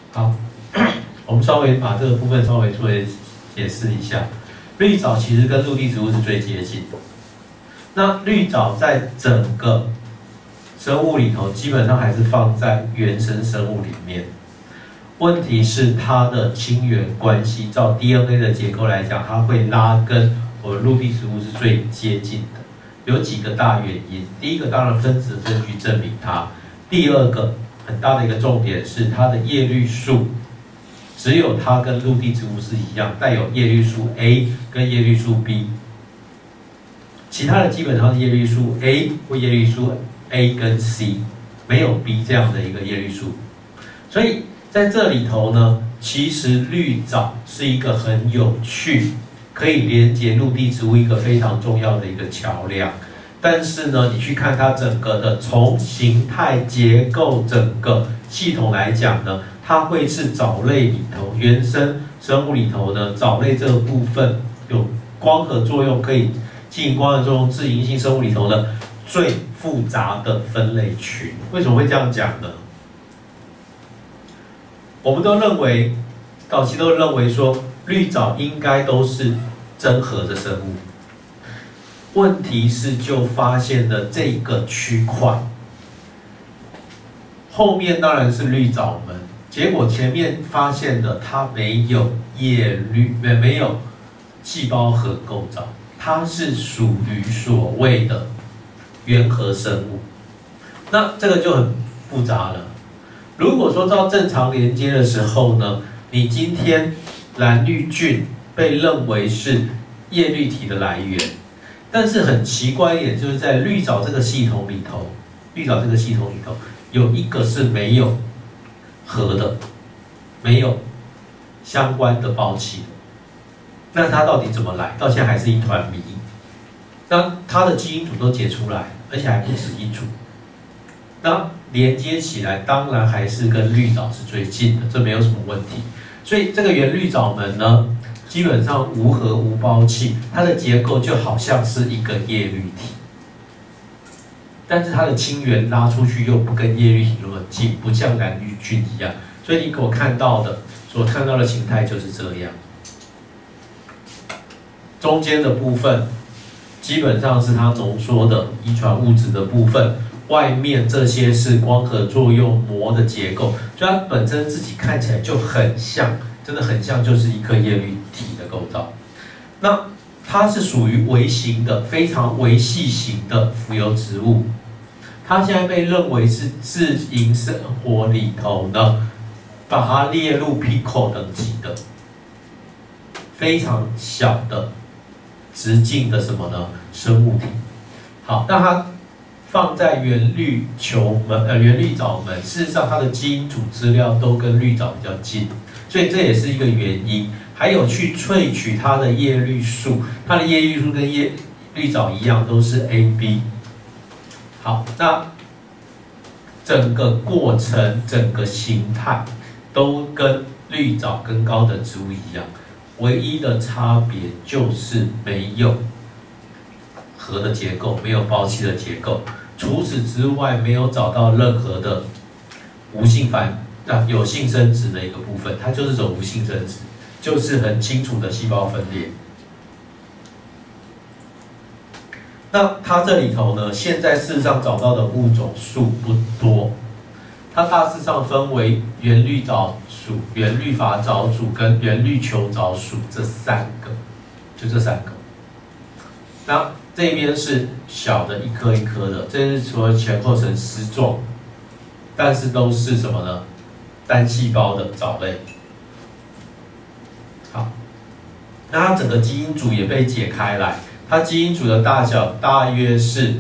好，我们稍微把这个部分稍微做解释一下。绿藻其实跟陆地植物是最接近的。那绿藻在整个生物里头，基本上还是放在原生生物里面。问题是它的亲缘关系，照 DNA 的结构来讲，它会拉跟我们陆地植物是最接近的。有几个大原因，第一个当然分子的证据证明它，第二个很大的一个重点是它的叶绿素，只有它跟陆地植物是一样，带有叶绿素 A 跟叶绿素 B， 其他的基本上是叶绿素 A 或叶绿素 A 跟 C， 没有 B 这样的一个叶绿素，所以在这里头呢，其实绿藻是一个很有趣，可以连接陆地植物一个非常重要的一个桥梁。但是呢，你去看它整个的从形态结构整个系统来讲呢，它会是藻类里头原生生物里头呢，藻类这个部分有光合作用可以进行光合作用自营性生物里头的最复杂的分类群。为什么会这样讲呢？我们都认为，早期都认为说绿藻应该都是真核的生物。问题是就发现了这个区块，后面当然是绿藻门，结果前面发现的它没有叶绿，没有细胞核构造，它是属于所谓的原核生物。那这个就很复杂了。如果说照正常连接的时候呢，你今天蓝绿菌被认为是叶绿体的来源，但是很奇怪一点，就是在绿藻这个系统里头，有一个是没有核的，没有相关的胞器的。那它到底怎么来？到现在还是一团谜。那它的基因组都解出来，而且还不止一组。那连接起来，当然还是跟绿藻是最近的，这没有什么问题。所以这个原绿藻门呢，基本上无核无胞器，它的结构就好像是一个叶绿体，但是它的亲缘拉出去又不跟叶绿体那么近，不像蓝绿菌一样。所以你所看到的形态就是这样。中间的部分基本上是它浓缩的遗传物质的部分。外面这些是光合作用膜的结构，所以它本身自己看起来就很像，真的很像，就是一颗叶绿体的构造。那它是属于微型的、非常微细型的浮游植物，它现在被认为是自营生活里头呢，把它列入 Pico 等级的非常小的直径的什么呢？生物体。好，那它放在原绿藻门，事实上它的基因组资料都跟绿藻比较近，所以这也是一个原因。还有去萃取它的叶绿素，它的叶绿素跟绿藻一样，都是 AB。好，那整个过程、整个形态都跟绿藻跟高等植物一样，唯一的差别就是没有核的结构，没有胞器的结构。除此之外，没有找到任何的有性生殖的一个部分，它就是走无性生殖，就是很清楚的细胞分裂。那它这里头呢，现在事实上找到的物种数不多，它大致上分为原绿藻属、原绿发藻属跟原绿球藻属这三个，就这三个。那这边是小的一颗一颗的，这是除了前后成丝状，但是都是什么呢？单细胞的藻类。好，那它整个基因组也被解开来，它基因组的大小大约是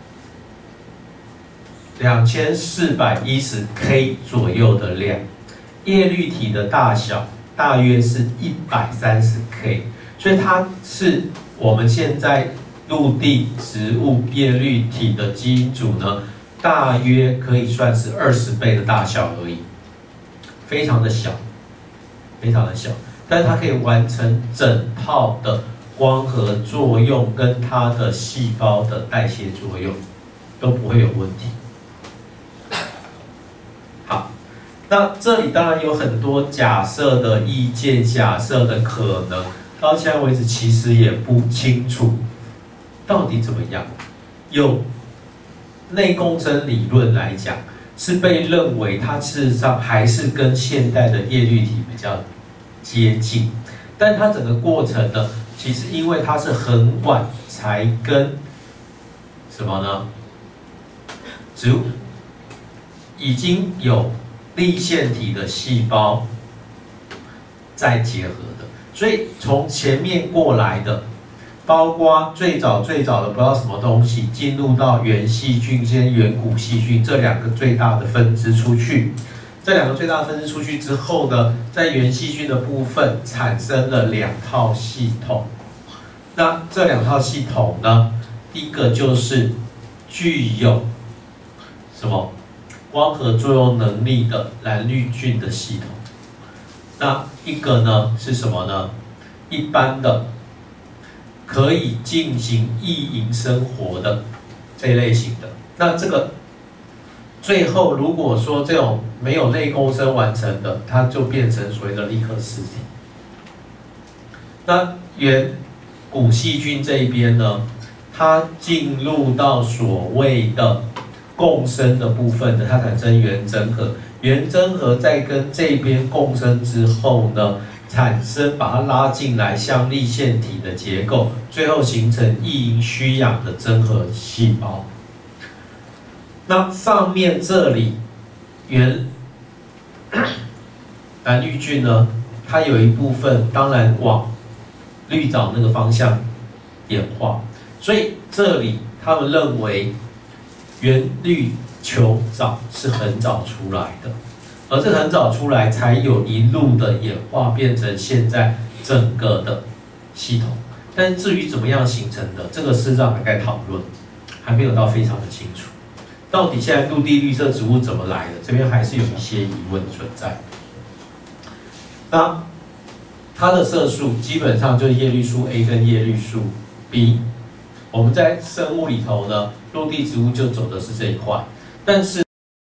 2410 K 左右的量，叶绿体的大小大约是130 K， 所以它是我们现在陆地植物叶绿体的基因组呢，大约可以算是20倍的大小而已，非常的小，非常的小，但是它可以完成整套的光合作用跟它的细胞的代谢作用，都不会有问题。好， 那这里当然有很多假设的意见、假设的可能，到现在为止其实也不清楚到底怎么样。有内共生理论来讲，是被认为它事实上还是跟现代的叶绿体比较接近，但它整个过程呢，其实因为它是很晚才跟什么呢？植物已经有粒线体的细胞再结合的，所以从前面过来的，包括最早的不知道什么东西进入到原细菌跟远古细菌这两个最大的分支出去，这两个最大的分支出去之后呢，在原细菌的部分产生了2套系统。那这2套系统呢，第一个就是具有什么光合作用能力的蓝绿菌的系统。那一个呢是什么呢？一般的可以进行异营生活的这一类型的。那这个最后如果说这种没有内共生完成的，它就变成所谓的利克氏体。那原古细菌这一边呢，它进入到所谓的共生的部分的，它产生原真核，原真核在跟这边共生之后呢，产生把它拉进来，像粒线体的结构，最后形成异营虚氧的真核细胞。那上面这里原蓝绿菌呢，它有一部分当然往绿藻那个方向演化，所以这里他们认为原绿球藻是很早出来的，而这很早出来才有一路的演化变成现在整个的系统。但至于怎么样形成的，这个事实上还该讨论，还没有到非常的清楚。到底现在陆地绿色植物怎么来的？这边还是有一些疑问存在。那它的色素基本上就是叶绿素 A 跟叶绿素 B。我们在生物里头呢，陆地植物就走的是这一块，但是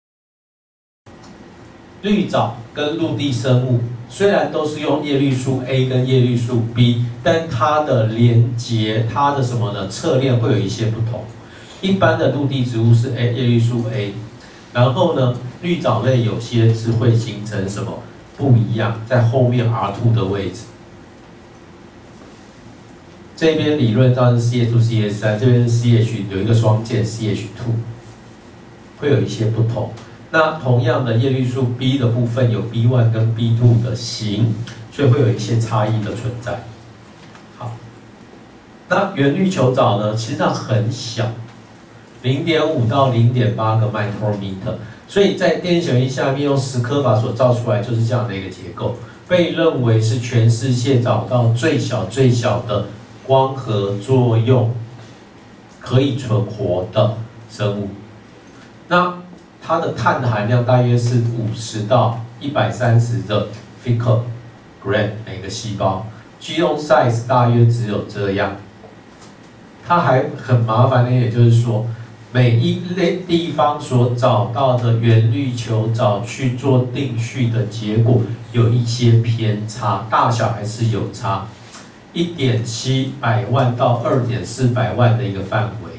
绿藻跟陆地生物虽然都是用叶绿素 A 跟叶绿素 B， 但它的连结、它的什么呢？侧链会有一些不同。一般的陆地植物是叶绿素 A， 然后呢，绿藻类有些是会形成什么不一样，在后面 R2 的位置。这边理论上是 CH2、CH3， 这边是 CH 有一个双键 CH2， 会有一些不同。那同样的叶绿素 B 的部分有 B1 跟 B2 的型，所以会有一些差异的存在。好，那原绿球藻呢，其实上很小，0.5到0.8个 micrometer， 所以在电显微镜下面用10颗法所照出来就是这样的一个结构，被认为是全世界找到最小的光合作用可以存活的生物。那它的碳的含量大约是50到130的 picogram 每个细胞 ，genome size 大约只有这样。它还很麻烦的，也就是说，每一类地方所找到的原绿球藻去做定序的结果有一些偏差，大小还是有差，1.7百万到2.4百万的一个范围，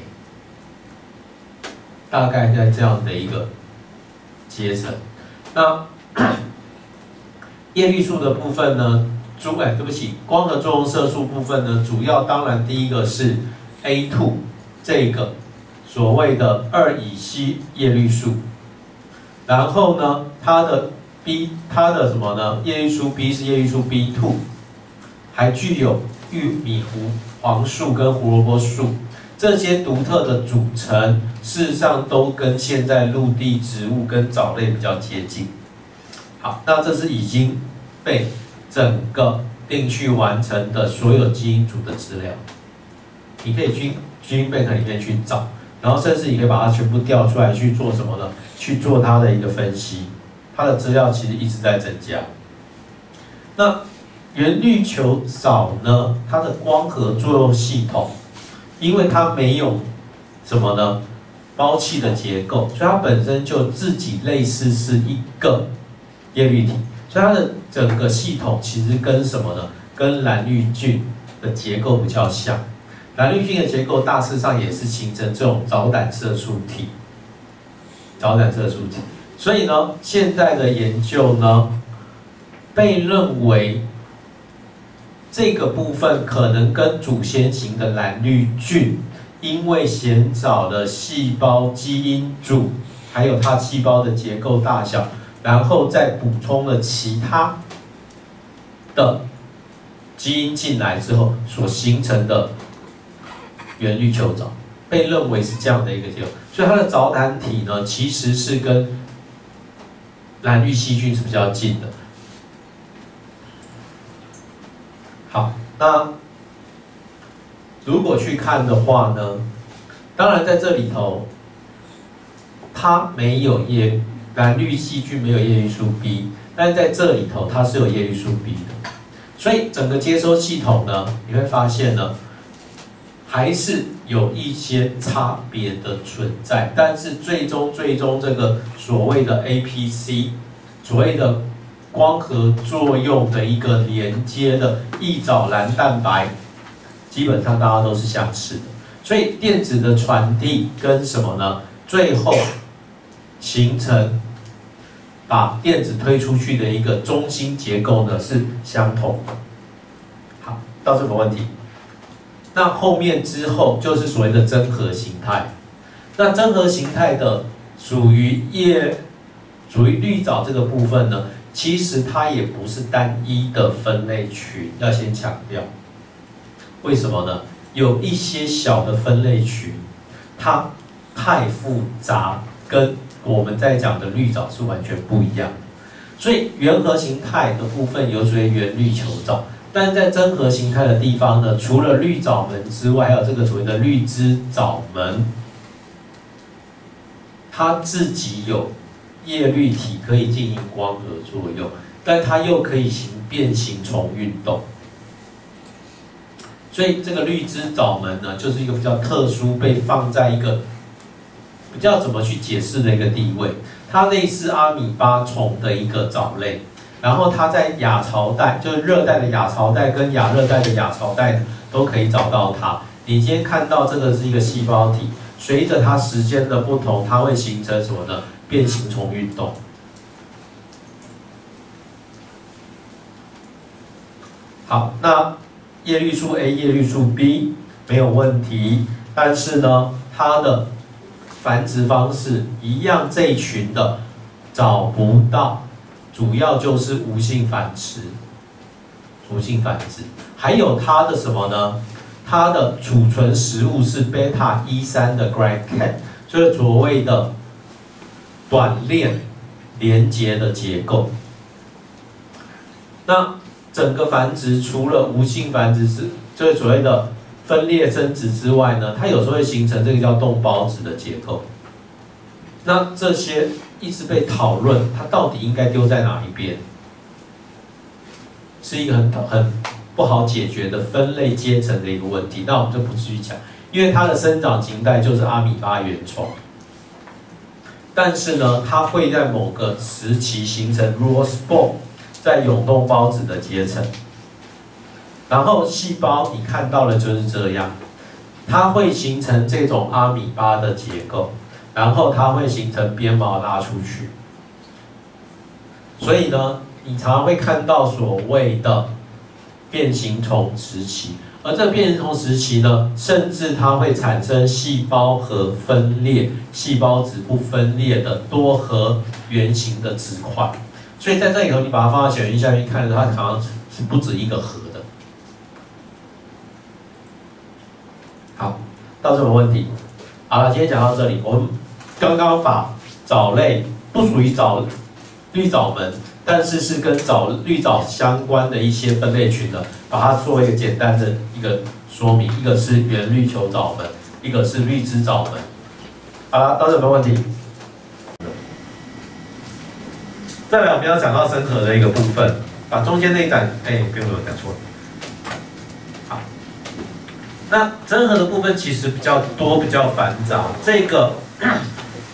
大概在这样的一个阶层。那叶绿素的部分呢？对不起，光合作用色素部分呢，主要当然第一个是 A2 这个所谓的2乙烯叶绿素，然后呢，它的什么呢？叶绿素 B 是叶绿素 B2， 还具有玉米黄素跟胡萝卜素。这些独特的组成，事实上都跟现在陆地植物跟藻类比较接近。好，那这是已经被整个定序完成的所有基因组的资料，你可以去基因 bank 里面去找，然后甚至你可以把它全部调出来去做什么呢？去做它的一个分析，它的资料其实一直在增加。那原绿球藻呢，它的光合作用系统，因为它没有什么呢包气的结构，所以它本身就自己类似是一个叶绿体，所以它的整个系统其实跟什么呢？跟蓝绿菌的结构比较像。蓝绿菌的结构大致上也是形成这种藻胆色素体，藻胆色素体。所以呢，现在的研究呢，被认为这个部分可能跟祖先型的蓝绿菌，因为显找了细胞基因组，还有它细胞的结构大小，然后再补充了其他的基因进来之后所形成的原绿球藻，被认为是这样的一个结构。所以它的藻胆体呢，其实是跟蓝绿细菌是比较近的。好，那如果去看的话呢，当然在这里头，它没有蓝绿细菌没有叶绿素 B， 但是在这里头它是有叶绿素 B 的，所以整个接收系统呢，你会发现呢，还是有一些差别的存在，但是最终这个所谓的 APC， 所谓的光合作用的一个连接的异藻蓝蛋白，基本上大家都是相似的，所以电子的传递跟什么呢？最后形成把电子推出去的一个中心结构呢是相同的。好，到这个问题，那后面之后就是所谓的真核形态。那真核形态的属于绿藻这个部分呢，其实它也不是单一的分类群，要先强调。为什么呢？有一些小的分类群，它太复杂，跟我们在讲的绿藻是完全不一样的。所以原核形态的部分有所谓原绿球藻，但是在真核形态的地方呢，除了绿藻门之外，还有这个所谓的绿枝藻门，它自己有叶绿体可以进行光合作用，但它又可以行变形虫运动。所以这个绿枝藻门呢，就是一个比较特殊，被放在一个比较怎么去解释的一个地位。它类似阿米巴虫的一个藻类，然后它在亚潮带，就是热带的亚潮带跟亚热带的亚潮带都可以找到它。你今天看到这个是一个细胞体，随着它时间的不同，它会形成什么呢？变形虫运动。好，那叶绿素 A、叶绿素 B 没有问题，但是呢，它的繁殖方式一样，这一群的找不到，主要就是无性繁殖，无性繁殖，还有它的什么呢？它的储存食物是贝塔1,3的 glycan， 就是所谓的短链连接的结构。那整个繁殖除了无性繁殖就是所谓的分裂生殖之外呢，它有时候会形成这个叫动孢子的结构。那这些一直被讨论，它到底应该丢在哪一边，是一个很不好解决的分类阶层的一个问题。那我们就不继续讲，因为它的生长形态就是阿米巴原虫，但是呢，它会在某个时期形成 rose ball， 在永动孢子的阶层。然后细胞你看到的就是这样，它会形成这种阿米巴的结构，然后它会形成鞭毛拉出去。所以呢，你常常会看到所谓的变形虫时期，而这变形虫时期呢，甚至它会产生细胞核分裂、细胞质不分裂的多核圆形的质块。所以在这里头，你把它放到显微镜下面看的，它好像是不止一个核的。好，到这个问题，好了，今天讲到这里。我们刚刚把藻类不属于绿藻门，但是是跟绿藻相关的一些分类群的，把它作为一个简单的一个说明。一个是原绿球藻门，一个是绿枝藻门。好了，到这有没有问题？再来，我们要讲到真核的一个部分，把中间那一段，不用讲错了。好，那真核的部分其实比较多，比较繁杂。这个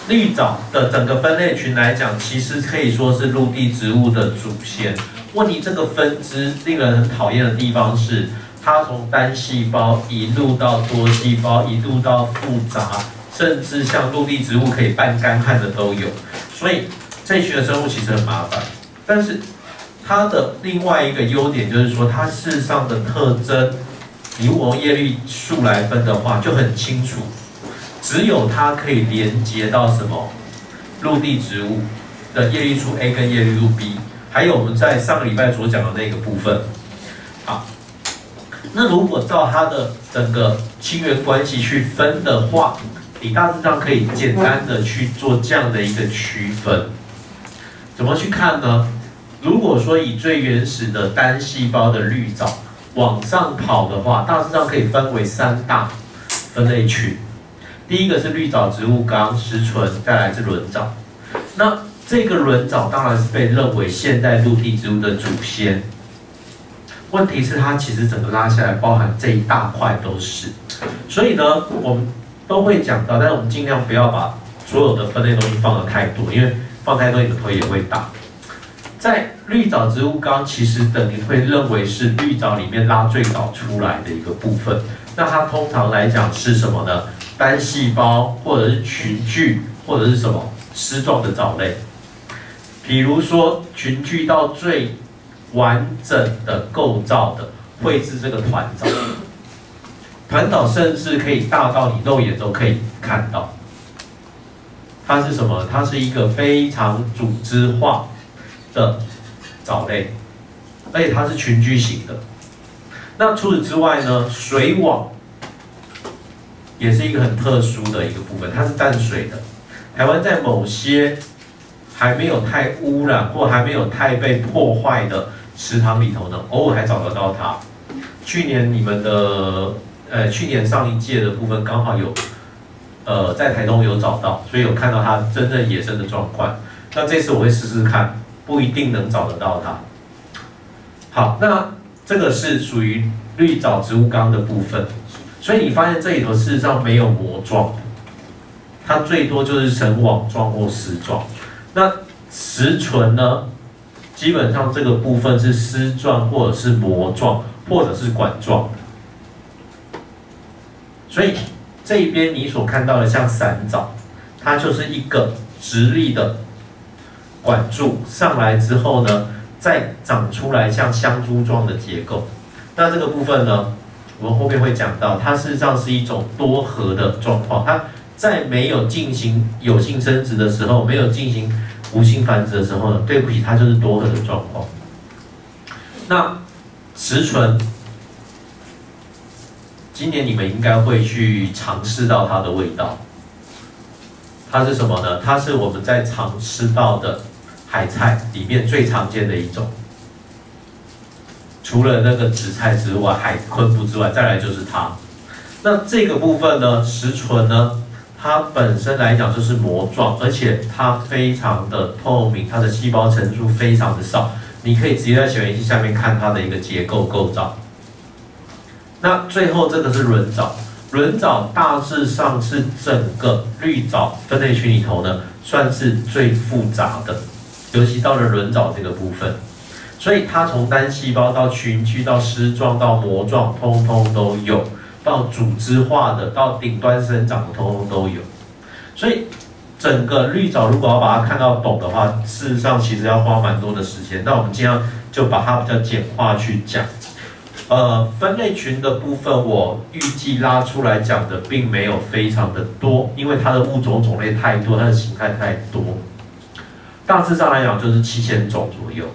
绿藻的整个分类群来讲，其实可以说是陆地植物的祖先。问题这个分支令人很讨厌的地方是，它从单细胞一路到多细胞，一路到复杂，甚至像陆地植物可以半干旱的都有。所以这一群的生物其实很麻烦。但是它的另外一个优点就是说，它事实上的特征，你如果用叶绿素来分的话，就很清楚。只有它可以连接到什么陆地植物的叶绿素 A 跟叶绿素 B， 还有我们在上个礼拜所讲的那个部分。好，那如果照它的整个亲缘关系去分的话，你大致上可以简单的去做这样的一个区分。怎么去看呢？如果说以最原始的单细胞的绿藻往上跑的话，大致上可以分为3大分类群。第一个是绿藻植物纲、石唇，再来是轮藻。那这个轮藻当然是被认为现代陆地植物的祖先。问题是它其实整个拉下来，包含这一大块都是。所以呢，我们都会讲到，但是我们尽量不要把所有的分类东西放得太多，因为放太多你的头也会大。在绿藻植物纲，其实等于会认为是绿藻里面拉最早出来的一个部分。那它通常来讲是什么呢？单细胞或者是群聚，或者是什么丝状的藻类。比如说群聚到最完整的构造的，会是这个团藻。团藻甚至可以大到你肉眼都可以看到。它是什么？它是一个非常组织化的藻类，而且它是群居型的。那除此之外呢，水网也是一个很特殊的一个部分，它是淡水的。台湾在某些还没有太污染或还没有太被破坏的池塘里头呢，偶尔还找得到它。去年你们的去年上一届的部分刚好有在台东有找到，所以有看到它真正野生的状况。那这次我会试试看，不一定能找得到它。好，那这个是属于绿藻植物纲的部分。所以你发现这里头事实上没有膜状，它最多就是成网状或丝状。那石唇呢，基本上这个部分是丝状或者是膜状或者是管状的。所以这一边你所看到的像伞藻，它就是一个直立的管柱上来之后呢，再长出来像香珠状的结构。那这个部分呢，我们后面会讲到，它事实上是一种多核的状况。它在没有进行有性生殖的时候，没有进行无性繁殖的时候呢，对不起，它就是多核的状况。那石唇，今年你们应该会去尝试到它的味道。它是什么呢？它是我们在常吃到的海菜里面最常见的一种。除了那个紫菜之外，海昆布之外，再来就是它。那这个部分呢，石唇呢，它本身来讲就是膜状，而且它非常的透明，它的细胞层数非常的少，你可以直接在显微镜下面看它的一个结构构造。那最后这个是轮藻，轮藻大致上是整个绿藻分类群里头呢，算是最复杂的，尤其到了轮藻这个部分。所以它从单细胞到群居到丝状到膜状，通通都有；到组织化的，到顶端生长的，通通都有。所以整个绿藻如果要把它看到懂的话，事实上其实要花蛮多的时间。那我们尽量就把它比较简化去讲。分类群的部分，我预计拉出来讲的并没有非常的多，因为它的物种种类太多，它的形态太多。大致上来讲就是7000种左右。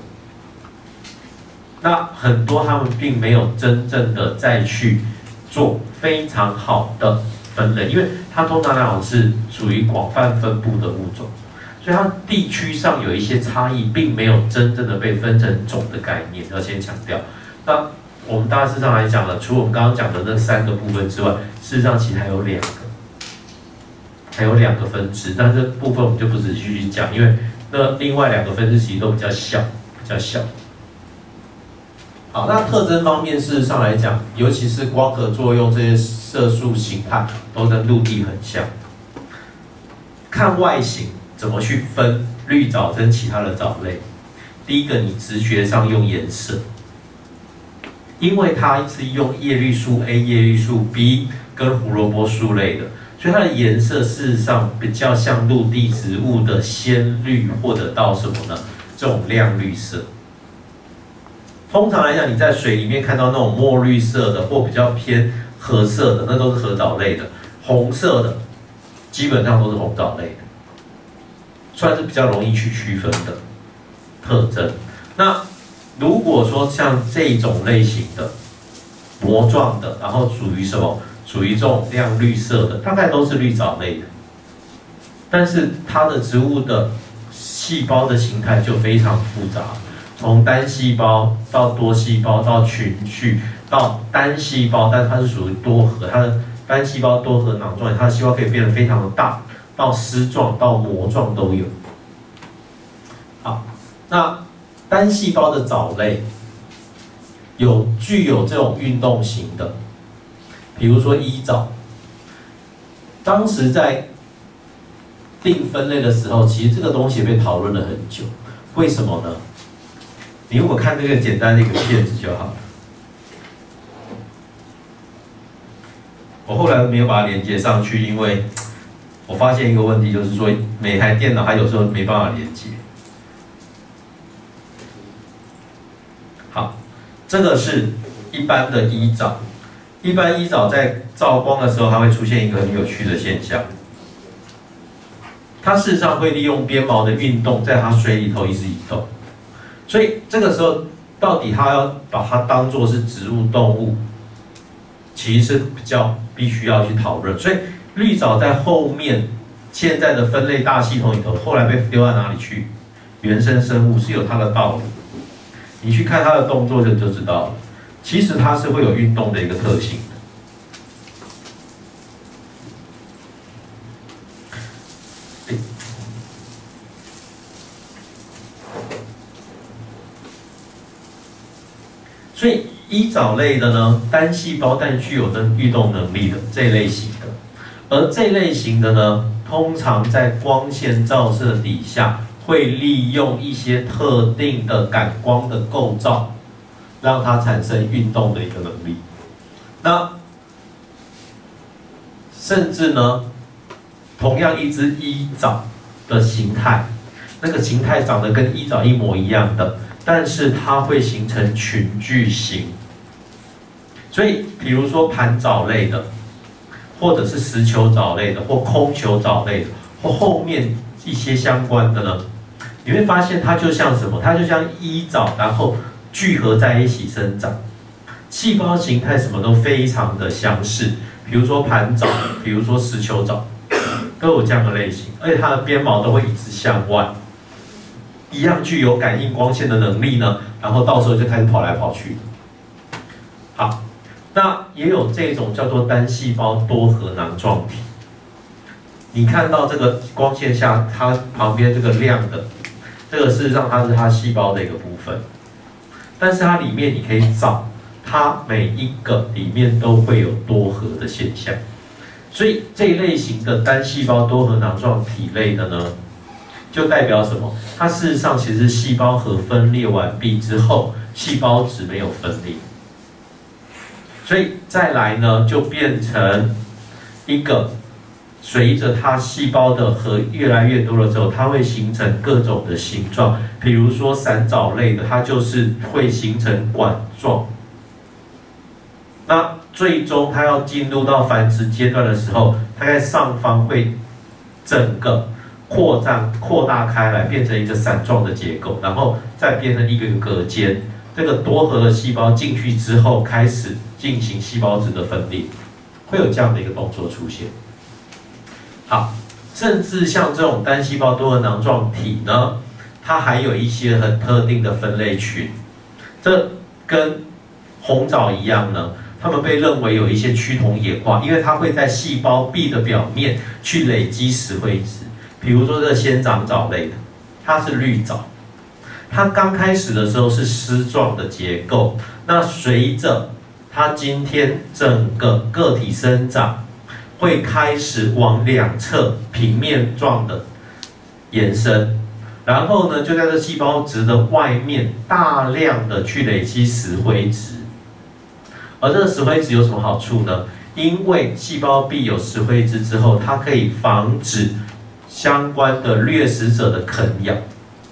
那很多他们并没有真正的再去做非常好的分类，因为它通常来讲是属于广泛分布的物种，所以它地区上有一些差异，并没有真正的被分成种的概念，要先强调。那我们大致上来讲呢，除了我们刚刚讲的那3个部分之外，事实上其实还有2个，还有2个分支，但这部分我们就不仔细去讲，因为那另外2个分支其实都比较小，比较小。好，那特征方面，事实上来讲，尤其是光合作用这些色素形态，都跟陆地很像。 看外形怎么去分绿藻跟其他的藻类？第一个，你直觉上用颜色，因为它是用叶绿素 A、叶绿素 B 跟胡萝卜素类的，所以它的颜色事实上比较像陆地植物的鲜绿，或者到什么呢？这种亮绿色。通常来讲，你在水里面看到那种墨绿色的或比较偏褐色的，那都是褐藻类的；红色的基本上都是红藻类的，算是比较容易去区分的特征。那如果说像这种类型的膜状的，然后属于什么？属于这种亮绿色的，大概都是绿藻类的。但是它的植物的细胞的形态就非常复杂，从单细胞到多细胞到群序到单细胞，但它是属于多核，它的单细胞多核囊状，它的细胞可以变得非常的大，到丝状到膜状都有。好，那单细胞的藻类具有这种运动型的，比如说衣藻。当时在定分类的时候，其实这个东西被讨论了很久。为什么呢？你如果看这个简单的一个片子就好了。我后来没有把它连接上去，因为我发现一个问题，就是说每台电脑它有时候没办法连接。好，这个是一般的衣藻。一般衣藻在照光的时候，它会出现一个很有趣的现象。它事实上会利用鞭毛的运动，在它水里头一直移动。所以这个时候，到底它要把它当作是植物动物，其实是比较必须要去讨论。所以绿藻在后面现在的分类大系统里头，后来被丢到哪里去？原生生物是有它的道理。你去看它的动作就知道了。其实它是会有运动的一个特性的。所以衣藻类的呢，单细胞但具有的运动能力的这一类型的，而这类型的呢，通常在光线照射底下，会利用一些特定的感光的构造，让它产生运动的一个能力。那甚至呢，同样一只衣藻的形态，那个形态长得跟衣藻一模一样的。但是它会形成群聚型，所以比如说盘藻类的，或者是石球藻类的，或空球藻类的，或后面一些相关的呢，你会发现它就像什么？它就像衣藻，然后聚合在一起生长，细胞形态什么都非常的相似。比如说盘藻，比如说石球藻，都有这样的类型，而且它的鞭毛都会一直向外。一样具有感应光线的能力呢，然后到时候就开始跑来跑去。好，那也有这种叫做单细胞多核囊状体。你看到这个光线下，它旁边这个亮的，这个事实上它是它细胞的一个部分，但是它里面你可以找，它每一个里面都会有多核的现象。所以这一类型的单细胞多核囊状体类的呢，就代表什么？它事实上其实细胞核分裂完毕之后，细胞质没有分裂，所以再来呢，就变成一个随着它细胞的核越来越多了之后，它会形成各种的形状。比如说伞藻类的，它就是会形成管状。那最终它要进入到繁殖阶段的时候，它在上方会整个扩大开来，变成一个伞状的结构，然后再变成一个隔间。这个多核的细胞进去之后，开始进行细胞质的分裂，会有这样的一个动作出现。好，甚至像这种单细胞多核囊状体呢，它还有一些很特定的分类群。这跟红藻一样呢，它们被认为有一些趋同演化，因为它会在细胞壁的表面去累积石灰质。比如说这仙掌藻类的，它是绿藻，它刚开始的时候是丝状的结构，那随着它今天整个个体生长， 会开始往两侧平面状的延伸，然后呢，就在这细胞质的外面大量的去累积石灰质。而这个石灰质有什么好处呢？因为细胞壁有石灰质之后，它可以防止相关的掠食者的啃咬。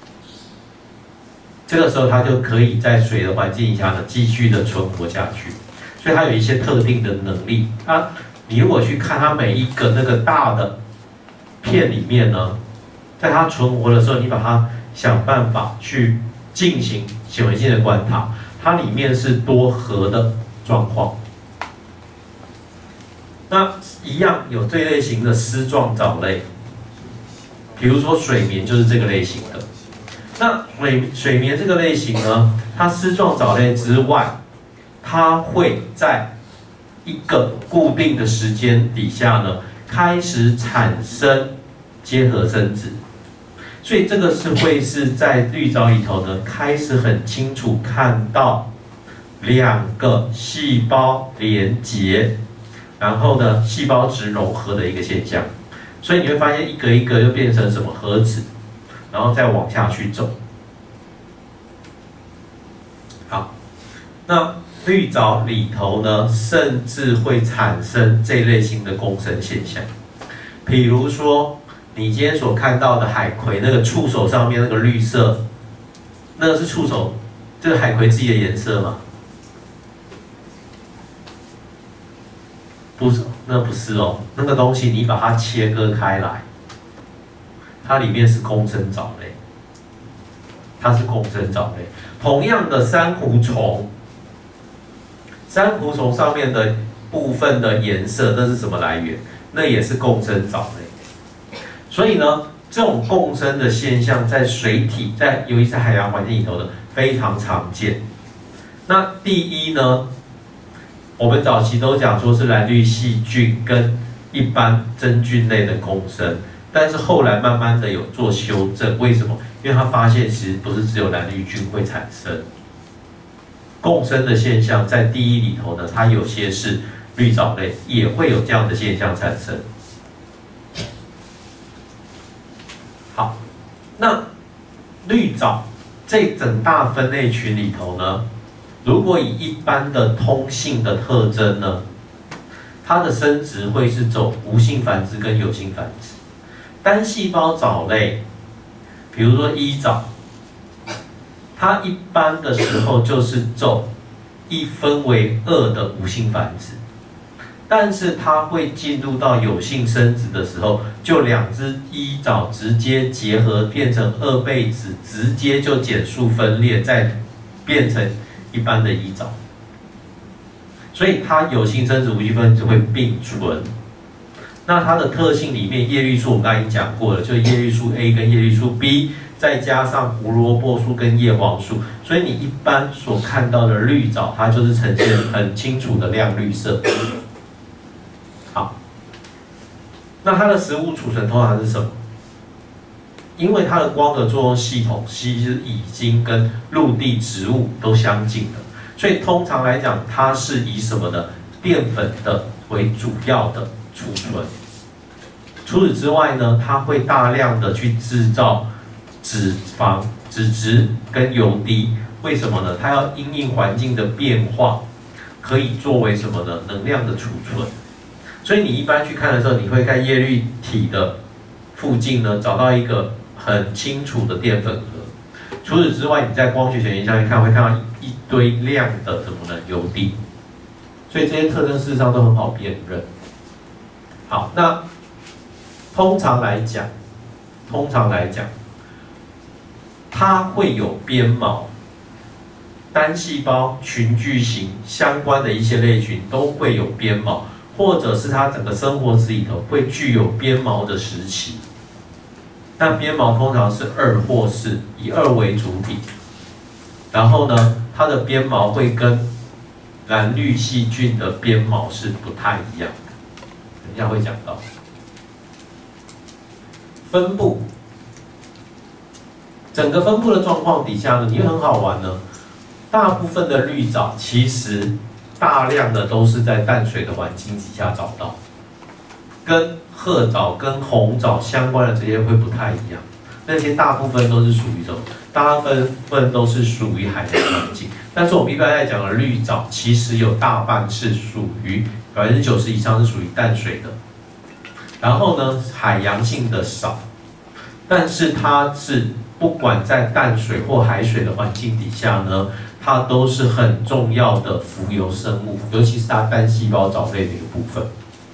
这个时候，它就可以在水的环境下呢，继续的存活下去。所以它有一些特定的能力。你如果去看它每一个那个大的片里面呢，在它存活的时候，你把它想办法去进行显微镜的观察，它里面是多核的状况。那一样有这类型的丝状藻类，比如说水绵就是这个类型的。那水绵这个类型呢，它丝状藻类之外，它会在一个固定的时间底下呢，开始产生结合生殖。所以这个会在绿藻里头呢，开始很清楚看到两个细胞连结，然后呢，细胞质融合的一个现象。所以你会发现一个一个就变成什么核子，然后再往下去走。好，那绿藻里头呢，甚至会产生这类型的共生现象，比如说你今天所看到的海葵那个触手上面那个绿色，那个是触手，这个海葵自己的颜色吗？不是，那不是哦，那个东西你把它切割开来，它里面是共生藻类，它是共生藻类。同样的珊瑚虫。珊瑚虫上面的部分的颜色，那是什么来源？那也是共生藻类。所以呢，这种共生的现象在水体，尤其是海洋环境里头的非常常见。那第一呢，我们早期都讲说是蓝绿细菌跟一般真菌类的共生，但是后来慢慢的有做修正。为什么？因为他发现其实不是只有蓝绿菌会产生。共生的现象在第一里头呢，它有些是绿藻类，也会有这样的现象产生。好，那绿藻这整大分类群里头呢，如果以一般的通性的特征呢，它的生殖会是走无性繁殖跟有性繁殖。单细胞藻类，比如说衣藻。它一般的时候就是走1分为2的无性繁殖，但是它会进入到有性生殖的时候，就2只衣藻直接结合变成2倍子，直接就减数分裂，再变成一般的衣藻。所以它有性生殖、无性生殖会并存。那它的特性里面，叶绿素我们刚才已经讲过了，就是叶绿素 A 跟叶绿素 B。再加上胡萝卜素跟叶黄素，所以你一般所看到的绿藻，它就是呈现很清楚的亮绿色。好，那它的食物储存通常是什么？因为它的光合作用系统其实已经跟陆地植物都相近了，所以通常来讲，它是以什么呢？淀粉的为主要的储存。除此之外呢，它会大量的去制造脂肪、脂质跟油滴，为什么呢？它要因应环境的变化，可以作为什么呢？能量的储存。所以你一般去看的时候，你会在叶绿体的附近呢，找到一个很清楚的淀粉核。除此之外，你在光学显微镜看，会看到一堆亮的什么呢？油滴。所以这些特征事实上都很好辨认。好，那通常来讲，它会有鞭毛，单细胞、群聚型相关的一些类群都会有鞭毛，或者是它整个生活史里头会具有鞭毛的时期。那鞭毛通常是2或4，以2为主体。然后呢，它的鞭毛会跟蓝绿细菌的鞭毛是不太一样的，等一下会讲到。分布，整个分布的状况底下呢，你会很好玩呢。大部分的绿藻其实大量的都是在淡水的环境底下找到， 跟褐藻、跟红藻相关的这些会不太一样。那些大部分都是属于什么？大部分都是属于海洋环境。但是我们一般在讲的绿藻，其实有大半是属于90%以上是属于淡水的。然后呢，海洋性的少，但是它是不管在淡水或海水的环境底下呢，它都是很重要的浮游生物，尤其是它单细胞藻类的一个部分。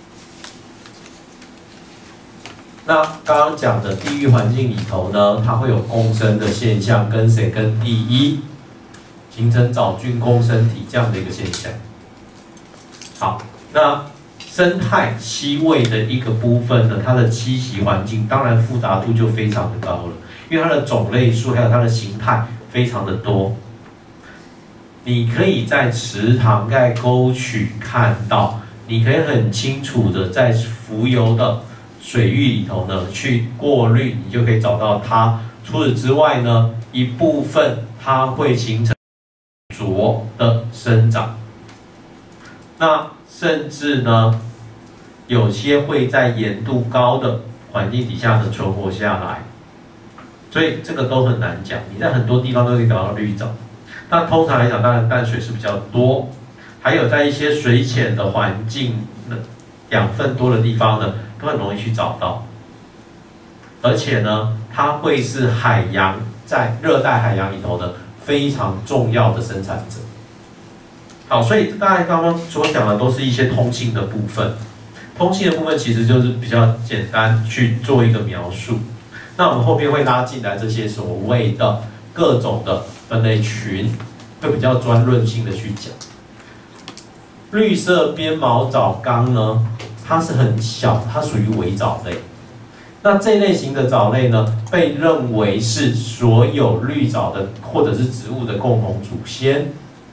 那刚刚讲的地域环境里头呢，它会有共生的现象，跟谁？跟第一，形成藻菌共生体这样的一个现象。好，那生态栖位的一个部分呢，它的栖息环境当然复杂度就非常的高了，因为它的种类数还有它的形态非常的多。你可以在池塘、在沟渠看到，你可以很清楚的在浮游的水域里头呢去过滤，你就可以找到它。除此之外呢，一部分它会形成浊的生长，那甚至呢，有些会在盐度高的环境底下呢存活下来，所以这个都很难讲。你在很多地方都可以找到绿藻，那通常来讲，当然淡水是比较多，还有在一些水浅的环境、养分多的地方呢，都很容易去找到。而且呢，它会是海洋在热带海洋里头的非常重要的生产者。好，所以大概刚刚所讲的都是一些通信的部分。通信的部分其实就是比较简单去做一个描述。那我们后面会拉进来这些所谓的各种的分类群，会比较专论性的去讲。绿色鞭毛藻纲呢，它是很小，它属于微藻类。那这类型的藻类呢，被认为是所有绿藻的或者是植物的共同祖先。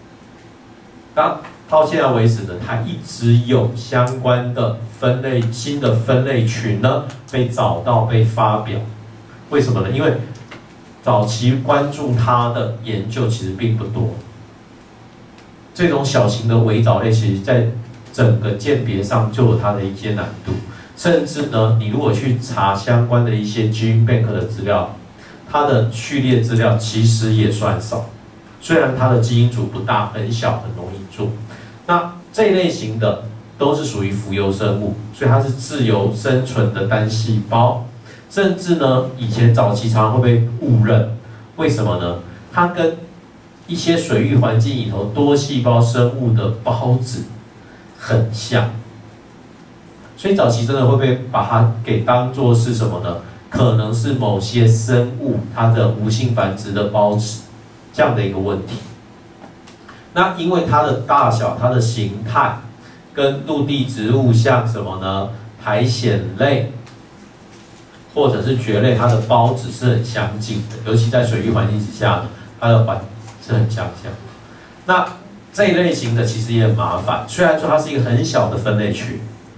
到现在为止呢，它一直有相关的分类新的分类群呢被找到、被发表。为什么呢？因为早期关注它的研究其实并不多。这种小型的微藻类，其实在整个鉴别上就有它的一些难度。甚至呢，你如果去查相关的一些基因 bank 的资料，它的序列资料其实也算少。虽然它的基因组不大，很小，很容易做。那这一类型的都是属于浮游生物，所以它是自由生存的单细胞。甚至呢，以前早期常常会被误认，为什么呢？它跟一些水域环境里头多细胞生物的孢子很像，所以早期真的会被把它给当作是什么呢？可能是某些生物它的无性繁殖的孢子这样的一个问题。那因为它的大小、它的形态跟陆地植物像什么呢？苔藓类或者是蕨类，它的孢子是很相近的，尤其在水域环境之下呢，它的环是很相像。那这一类型的其实也很麻烦，虽然说它是一个很小的分类群，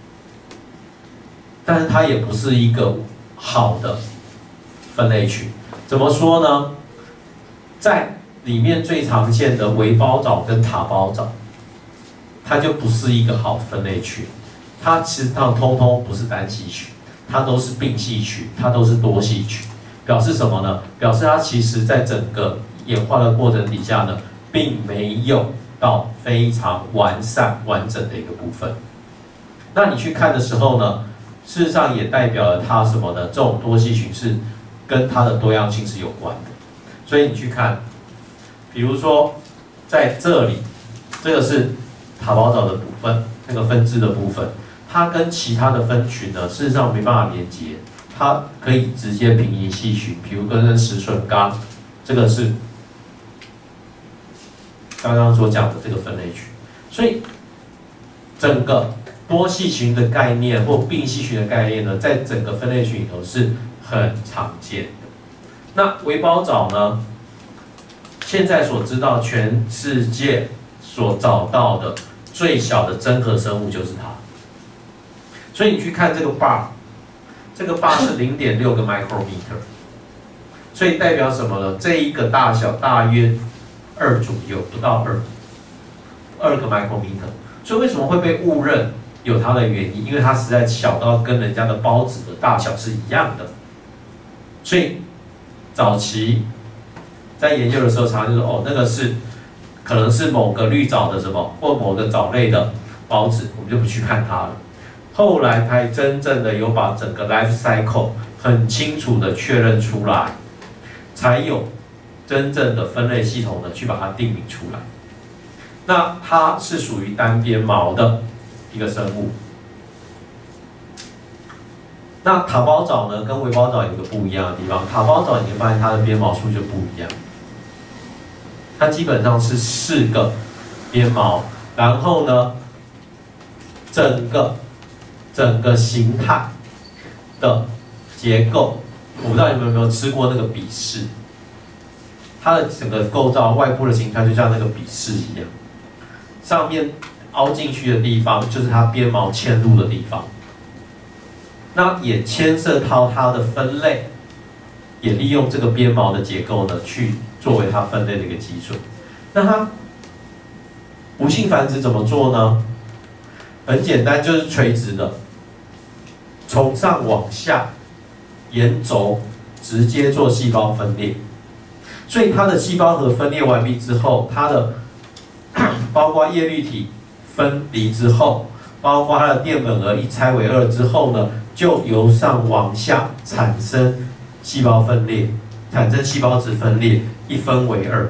但是它也不是一个好的分类群。怎么说呢？在里面最常见的微孢藻跟塔孢藻，它就不是一个好分类群。它其实它通通不是单系群，它都是并系群，它都是多系群。表示什么呢？表示它其实在整个演化的过程底下呢，并没有到非常完善完整的一个部分。那你去看的时候呢，事实上也代表了它什么呢？这种多系群是跟它的多样性是有关的。所以你去看，比如说在这里，这个是塔孢藻的部分，那个分支的部分，它跟其他的分群呢，事实上没办法连接，它可以直接平移系群，比如跟石唇纲，这个是刚刚所讲的这个分类群。所以整个多系群的概念或并系群的概念呢，在整个分类群里头是很常见的。那微孢藻呢，现在所知道全世界所找到的最小的真核生物就是它。所以你去看这个 bar， 这个 bar 是0.6个 micrometer， 所以代表什么呢？这一个大小大约2左右，不到2个 micrometer。所以为什么会被误认？ 有它的原因，因为它实在小到跟人家的孢子的大小是一样的，所以早期在研究的时候，常常就说哦，那个是可能是某个绿藻的什么或某个藻类的孢子，我们就不去看它了。后来才真正的有把整个 life cycle 很清楚的确认出来，才有真正的分类系统的去把它定名出来。那它是属于单边毛的一个生物。那塔包藻呢，跟微包藻有一个不一样的地方。塔包藻你会发现它的边毛数就不一样，它基本上是4个边毛，然后呢，整个形态的结构，我不知道你们有没有吃过那个笔试，它的整个构造外部的形态就像那个笔试一样，上面凹进去的地方就是它边毛嵌入的地方，那也牵涉到它的分类，也利用这个边毛的结构呢去作为它分类的一个基准。那它无性繁殖怎么做呢？很简单，就是垂直的，从上往下沿轴直接做细胞分裂。所以它的细胞核分裂完毕之后，它的包括叶绿体分离之后，包括它的淀粉核一拆为2之后呢，就由上往下产生细胞分裂，产生细胞质分裂，一分为2。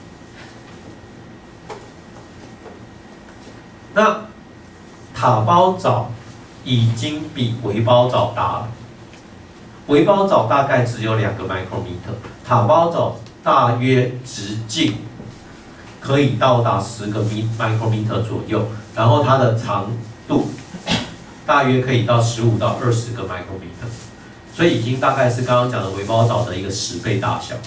那塔包藻已经比微包藻大了，微包藻大概只有2个 micrometer， 塔包藻大约直径可以到达10个 micrometer 左右，然后它的长度大约可以到15到20个 micrometer， 所以已经大概是刚刚讲的微包藻的一个10倍大小。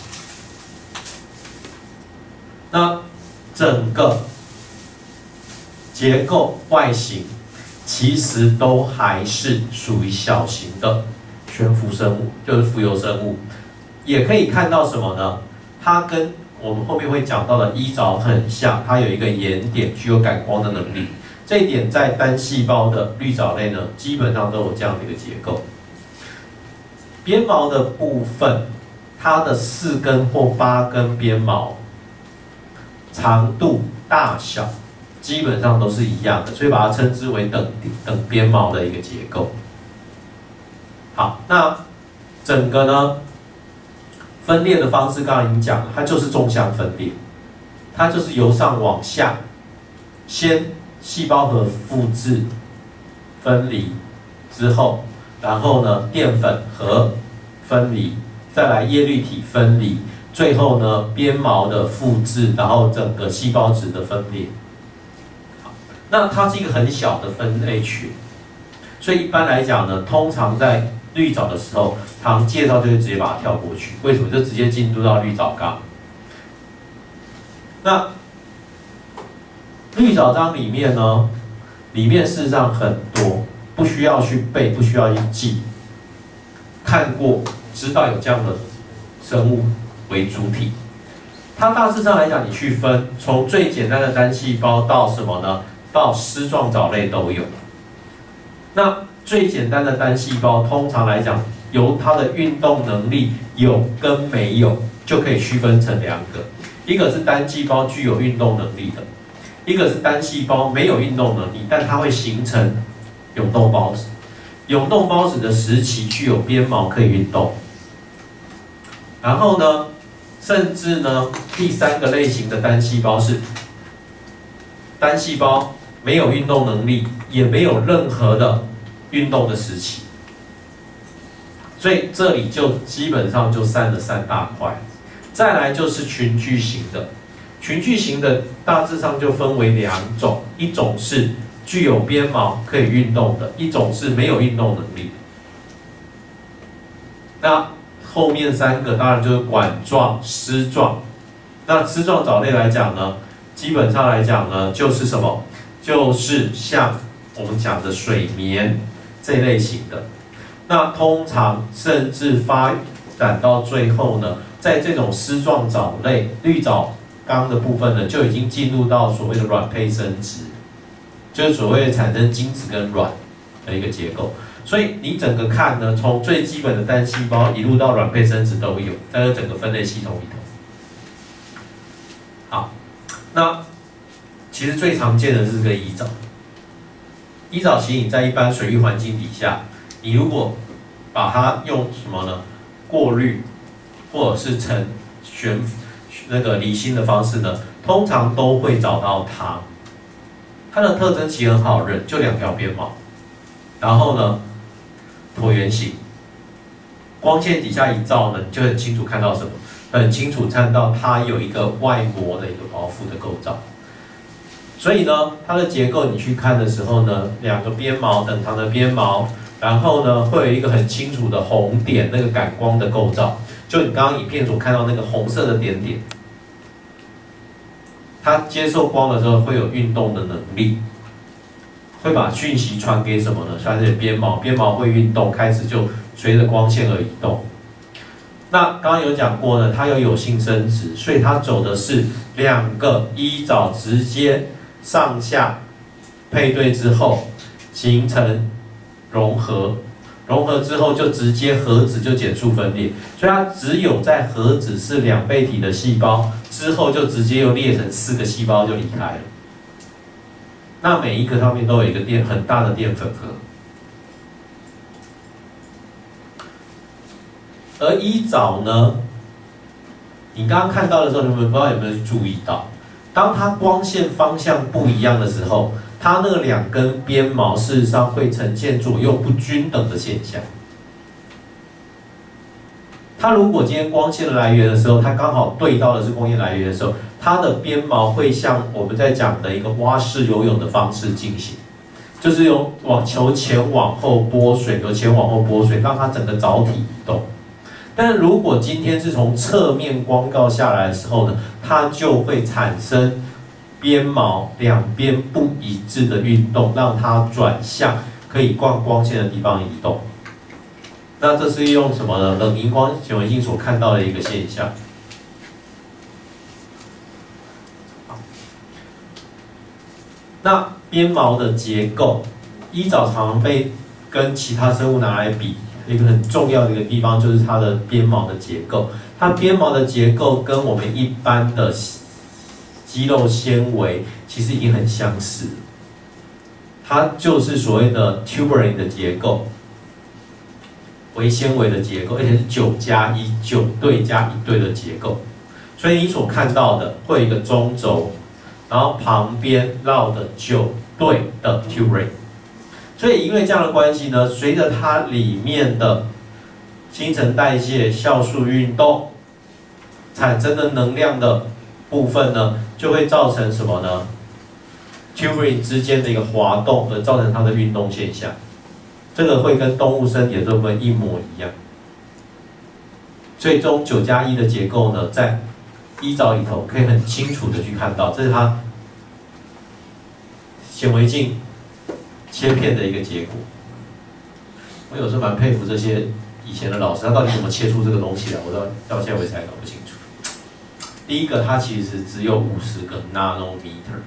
那整个结构外形其实都还是属于小型的悬浮生物，就是浮游生物。也可以看到什么呢？它跟我们后面会讲到的衣藻很像，它有一个眼点，具有感光的能力。这一点在单细胞的绿藻类呢，基本上都有这样的一个结构。边毛的部分，它的4根或8根边毛，长度、大小基本上都是一样的，所以把它称之为等边毛的一个结构。好，那整个呢分裂的方式刚刚已经讲了，它就是纵向分裂，它就是由上往下，先细胞核复制分离之后，然后呢淀粉核分离，再来叶绿体分离，最后呢边毛的复制，然后整个细胞质的分裂。那它是一个很小的分类群，所以一般来讲呢，通常在绿藻的时候，常介绍就会直接把它跳过去。为什么？就直接进入到绿藻纲。那绿藻纲里面呢，里面事实上很多，不需要去背，不需要去记，看过知道有这样的生物为主体。它大致上来讲，你去分，从最简单的单细胞到什么呢？到丝状藻类都有。那最简单的单细胞，通常来讲，由它的运动能力有跟没有，就可以区分成2个，一个是单细胞具有运动能力的，一个是单细胞没有运动能力，但它会形成永动孢子。永动孢子的时期具有边毛可以运动。然后呢，甚至呢，第3个类型的单细胞是单细胞没有运动能力，也没有任何的运动的时期，所以这里就基本上就散了3大块。再来就是群聚型的，群聚型的大致上就分为2种，一种是具有边毛可以运动的，一种是没有运动能力的。那后面3个当然就是管状、丝状。那丝状藻类来讲呢，基本上来讲呢，就是什么？就是像我们讲的水绵这类型的。那通常甚至发展到最后呢，在这种丝状藻类绿藻纲的部分呢，就已经进入到所谓的卵胚生殖。 就是所谓产生精子跟卵的一个结构。所以你整个看呢，从最基本的单细胞一路到卵胚生殖都有，在这整个分类系统里头。好，那其实最常见的是这个乙藻。乙藻其实你在一般水域环境底下，你如果把它用什么呢？过滤，或者是那个离心的方式呢，通常都会找到它。它的特征其实很好认，就2条鞭毛，然后呢，椭圆形，光线底下一照呢，你就很清楚看到什么？很清楚看到它有一个外膜的一个包覆的构造。所以呢，它的结构你去看的时候呢，2个鞭毛，等长的鞭毛，然后呢，会有一个很清楚的红点，那个感光的构造，就你刚刚影片所看到那个红色的点点。它接受光的时候会有运动的能力，会把讯息传给什么呢？传给鞭毛，鞭毛会运动，开始就随着光线而移动。那刚刚有讲过呢，它有性生殖，所以它走的是2个乙藻直接上下配对之后形成融合，融合之后就直接核子就减数分裂，所以它只有在核子是2倍体的细胞之后，就直接又裂成4个细胞就离开了。那每一个上面都有一个很大的淀粉核。而乙藻呢，你刚刚看到的时候，你们不知道有没有注意到，当它光线方向不一样的时候，它那个2根鞭毛事实上会呈现左右不均等的现象。它如果今天光线的来源的时候，它刚好对到的是光线来源的时候，它的鞭毛会像我们在讲的一个蛙式游泳的方式进行，就是由球前往后拨水，由前往后拨水，让它整个藻体移动。但是如果今天是从侧面光照下来的时候呢，它就会产生鞭毛2边不一致的运动，让它转向可以逛光线的地方移动。那这是用什么呢？冷荧光显微镜所看到的一个现象。那鞭毛的结构，乙藻常常被跟其他生物拿来比。一个很重要的一个地方就是它的鞭毛的结构，它鞭毛的结构跟我们一般的肌肉纤维其实已经很相似了，它就是所谓的 tuberine 的结构，微纤维的结构，而且是9+1，9对加1对的结构，所以你所看到的会有一个中轴，然后旁边绕的9对的 tuberine。所以因为这样的关系呢，随着它里面的新陈代谢、酵素运动产生的能量的部分呢，就会造成什么呢 ？tuberine 之间的一个滑动，而造成它的运动现象。这个会跟动物身体的这部分一模一样。最终9+1的结构呢，在乙藻里头可以很清楚的去看到，这是它显微镜切片的一个结果。我有时候蛮佩服这些以前的老师，他到底怎么切出这个东西来，我到现在为止还搞不清楚。第一个，它其实只有50个 nanometer，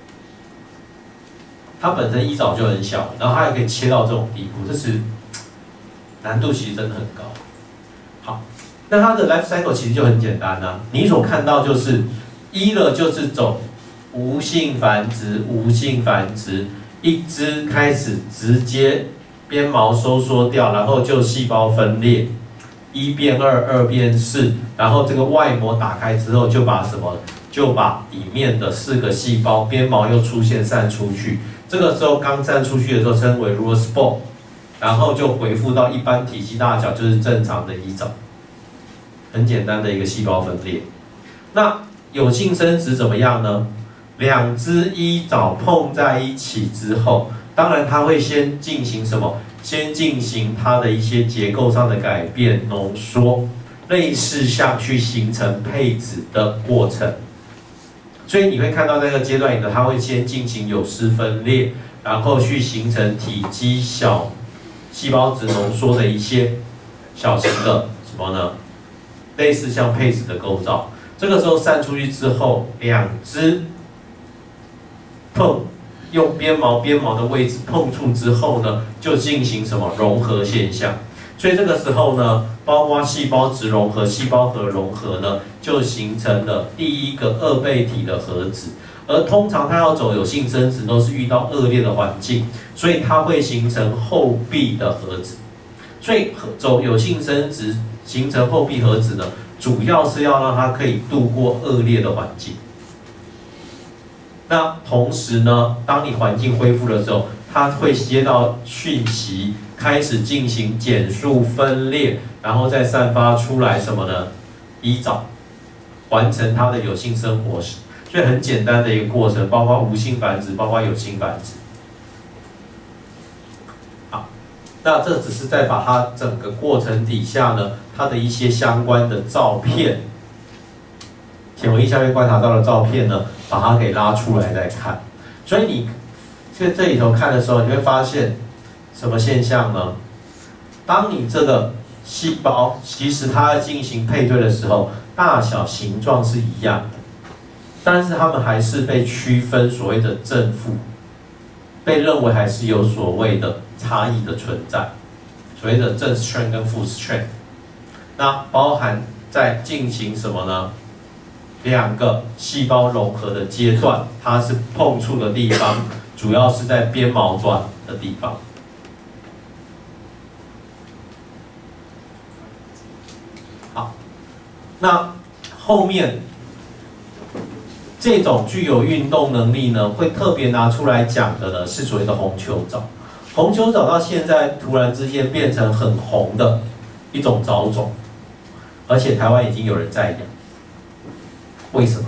它本身乙藻就很小，然后它还可以切到这种地步，这是难度其实真的很高。好，那它的 life cycle 其实就很简单啊，你所看到就是一了就是走无性繁殖，无性繁殖。一只开始直接鞭毛收缩掉，然后就细胞分裂，1变2， 2变4，然后这个外膜打开之后，就把什么？就把里面的4个细胞鞭毛又出现散出去。这个时候刚散出去的时候称为 raw spore， 然后就恢复到一般体积大小，就是正常的乙藻。很简单的一个细胞分裂。那有性生殖怎么样呢？2只乙藻碰在一起之后，当然它会先进行什么？先进行它的一些结构上的改变、浓缩，类似像去形成配子的过程。所以你会看到那个阶段里头，它会先进行有丝分裂，然后去形成体积小、细胞质浓缩的一些小型的什么呢？类似像配子的构造。这个时候散出去之后，2只碰用边毛的位置碰触之后呢，就进行什么融合现象。所以这个时候呢，包括细胞质融合、细胞核融合呢，就形成了第一个二倍体的核子。而通常它要走有性生殖，都是遇到恶劣的环境，所以它会形成后壁的核子。所以走有性生殖形成后壁核子呢，主要是要让它可以度过恶劣的环境。那同时呢，当你环境恢复的时候，它会接到讯息，开始进行减数分裂，然后再散发出来什么呢？依藻，完成它的有性生活史。所以很简单的一个过程，包括无性繁殖，包括有性繁殖。好，那这只是在把它整个过程底下呢，它的一些相关的照片，显微镜下面观察到的照片呢，把它给拉出来再看。所以你在这里头看的时候，你会发现什么现象呢？当你这个细胞其实它在进行配对的时候，大小形状是一样的。但是它们还是被区分所谓的正负，被认为还是有所谓的差异的存在，所谓的正 strand 跟负 strand。那包含在进行什么呢？两个细胞融合的阶段，它是碰触的地方，主要是在边毛端的地方。好，那后面。这种具有运动能力呢，会特别拿出来讲的呢，是所谓的红球藻。红球藻到现在突然之间变成很红的一种藻种，而且台湾已经有人在养。为什么？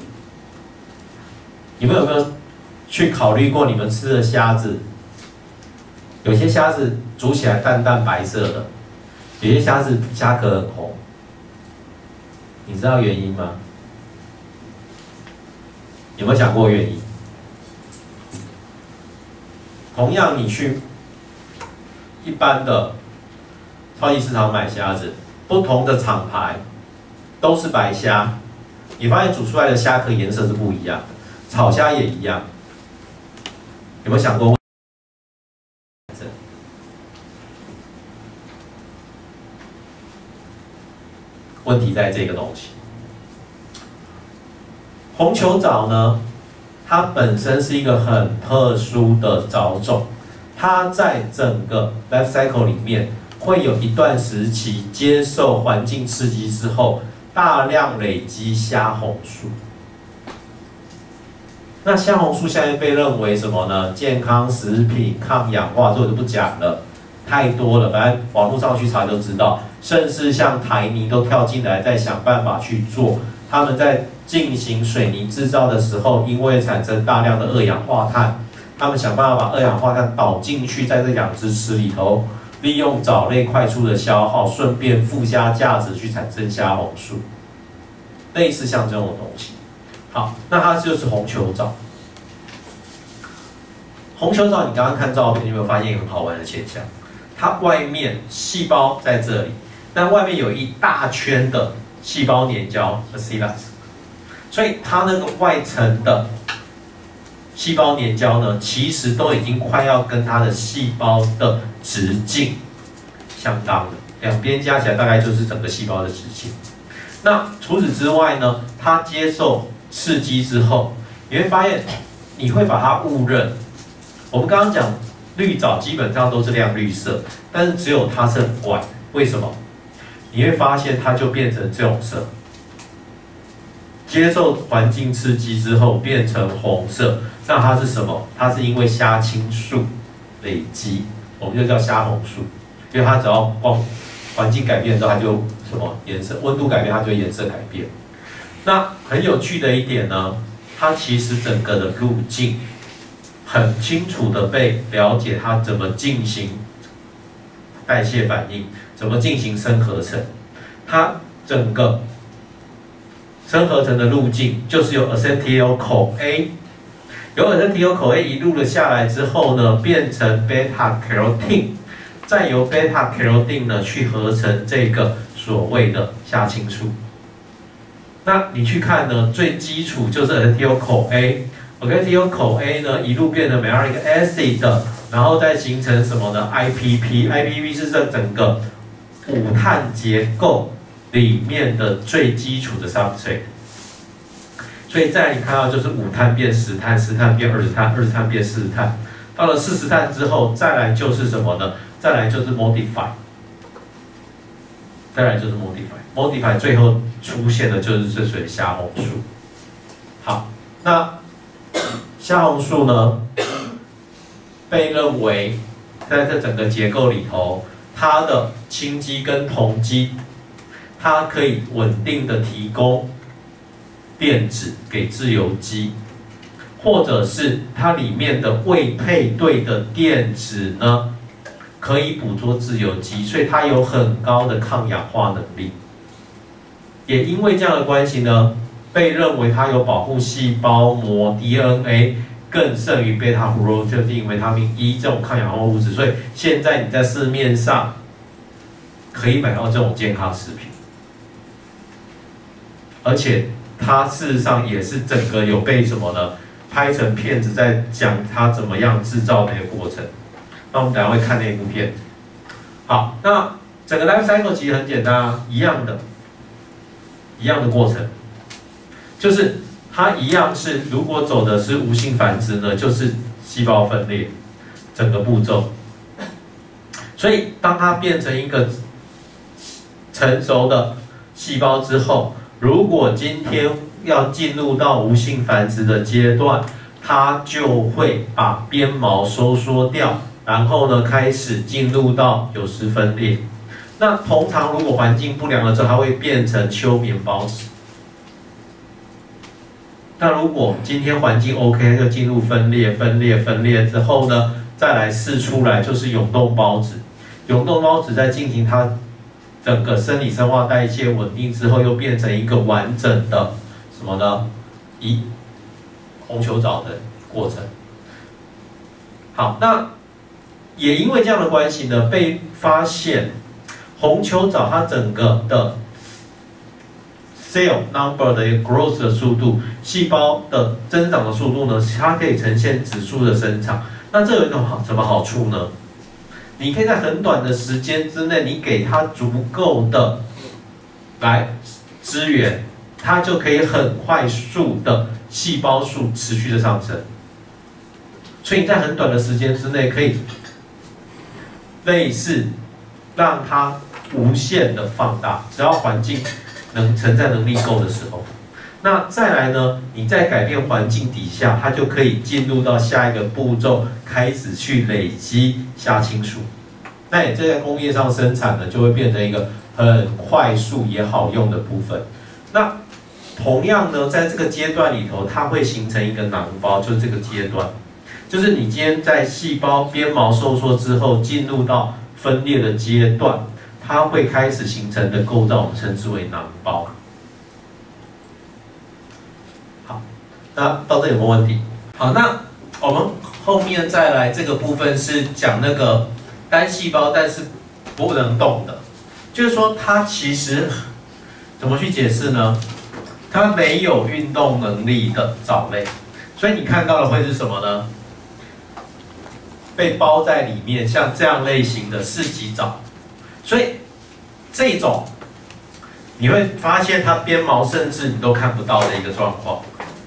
你们有没有去考虑过，你们吃的虾子，有些虾子煮起来淡淡白色的，有些虾子虾壳很红，你知道原因吗？有没有想过原因？同样，你去一般的超级市场买虾子，不同的厂牌都是白虾，你发现煮出来的虾壳颜色是不一样的，炒虾也一样。有没有想过？问题在这个东西。红球藻呢，它本身是一个很特殊的藻种，它在整个 life cycle 里面会有一段时期接受环境刺激之后，大量累积虾红素。那虾红素现在被认为什么呢？健康食品、抗氧化，这我就不讲了，太多了，反正网络上去查就知道。甚至像台泥都跳进来，在想办法去做。他们在进行水泥制造的时候，因为产生大量的二氧化碳，他们想办法把二氧化碳导进去，在这养殖池里头，利用藻类快速的消耗，顺便附加价值去产生虾红素，类似像这种东西。好，那它就是红球藻。红球藻，你刚刚看照片，你有没有发现一个很好玩的现象？它外面细胞在这里，但外面有一大圈的细胞黏胶 bacillus， 所以它那个外层的细胞黏胶呢，其实都已经快要跟它的细胞的直径相当了，两边加起来大概就是整个细胞的直径。那除此之外呢，它接受刺激之后，你会发现，你会把它误认。我们刚刚讲绿藻基本上都是亮绿色，但是只有它是很怪，为什么？你会发现它就变成这种色，接受环境刺激之后变成红色，那它是什么？它是因为虾青素累积，我们就叫虾红素，因为它只要环境改变之后，它就什么颜色，温度改变，它就会颜色改变。那很有趣的一点呢，它其实整个的路径很清楚的被了解，它怎么进行代谢反应，怎么进行生合成。它整个生合成的路径就是由 acetyl-CoA， 由 acetyl-CoA 一路的下来之后呢，变成 beta-carotene， 再由 beta-carotene 呢去合成这个所谓的虾青素。那你去看呢，最基础就是 acetyl-CoA， OK， 只有口 A 呢一路变成 malic acid 的，然后再形成什么呢 ？IPP 是这整个五碳结构里面的最基础的 substrate。所以再来你看到就是五碳变10碳，10碳变20碳，20碳变40碳。到了40碳之后，再来就是什么呢？再来就是 modify， modify 最后出现的就是这水虾红素。好，那虾红素呢，被认为在这整个结构里头，它的氢基跟铜基，它可以稳定的提供电子给自由基，或者是它里面的未配对的电子呢，可以捕捉自由基，所以它有很高的抗氧化能力。也因为这样的关系呢，被认为它有保护细胞膜 DNA 更胜于贝塔胡萝卜定维他命 E 这种抗氧化物质，所以现在你在市面上可以买到这种健康食品，而且它事实上也是整个有被什么呢？拍成片子在讲它怎么样制造的一个过程。那我们等一下会看那部片子。好，那整个 life cycle 其实很简单啊，一样的过程，就是它一样是，如果走的是无性繁殖呢，就是细胞分裂整个步骤。所以当它变成一个成熟的细胞之后，如果今天要进入到无性繁殖的阶段，它就会把鞭毛收缩掉，然后呢开始进入到有丝分裂。那通常如果环境不良了之后，它会变成休眠孢子。那如果今天环境 OK， 就进入分裂之后呢，再来释出来就是永动孢子。永动孢子在进行它整个生理生化代谢稳定之后，又变成一个完整的什么呢？红球藻的过程。好，那也因为这样的关系呢，被发现红球藻它整个的 cell number 的 growth 的速度，细胞的增长的速度呢，它可以呈现指数的生长。那这有一种什么好处呢？你可以在很短的时间之内，你给它足够的资源，它就可以很快速的细胞数持续的上升。所以你在很短的时间之内，可以类似让它无限的放大，只要环境承载能力够的时候。那再来呢，你在改变环境底下，它就可以进入到下一个步骤，开始去累积虾青素。那你这在工业上生产呢，就会变成一个很快速也好用的部分。那同样呢，在这个阶段里头，它会形成一个囊包，就是这个阶段，就是你今天在细胞鞭毛收缩之后，进入到分裂的阶段，它会开始形成的构造，我们称之为囊包。好，那到这里有没有问题？好，那我们后面再来这个部分是讲那个单细胞但是不能动的，就是说它其实怎么去解释呢？它没有运动能力的藻类，所以你看到的会是什么呢？被包在里面，像这样类型的四级藻，所以这种你会发现它鞭毛甚至你都看不到的一个状况，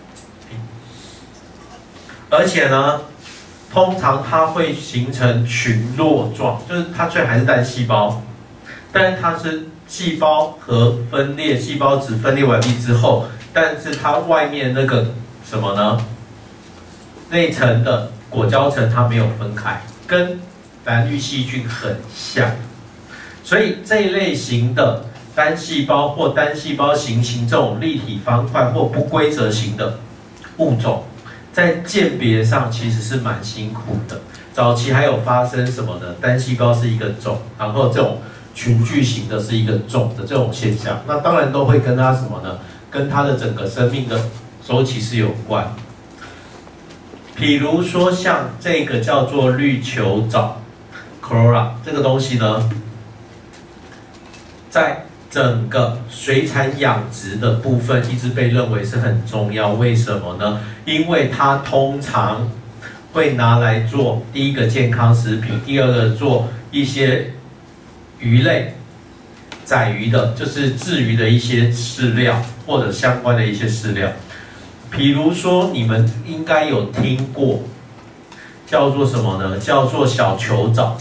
而且呢，通常它会形成群落状，就是它虽然还是单细胞，但是它是细胞核分裂，细胞质分裂完毕之后，但是它外面那个什么呢？内层的果胶层它没有分开，跟蓝绿细菌很像，所以这一类型的单细胞或单细胞型这种立体方块或不规则型的物种，在鉴别上其实是蛮辛苦的。早期还有发生什么呢？单细胞是一个种，然后这种群聚型的是一个种的这种现象，那当然都会跟它什么呢？跟它的整个生命的周期是有关。比如说像这个叫做绿球藻 （Chlora） 这个东西呢，在整个水产养殖的部分一直被认为是很重要，为什么呢？因为它通常会拿来做第一个健康食品，第二个做一些鱼类、宰鱼的，就是制鱼的一些饲料或者相关的一些饲料。比如说，你们应该有听过，叫做什么呢？叫做小球藻，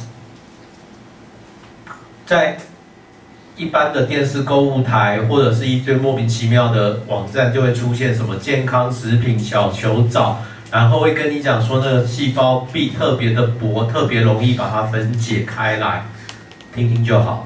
在一般的电视购物台或者是一堆莫名其妙的网站，就会出现什么健康食品小球藻，然后会跟你讲说那个细胞壁特别的薄，特别容易把它分解开来，听听就好了。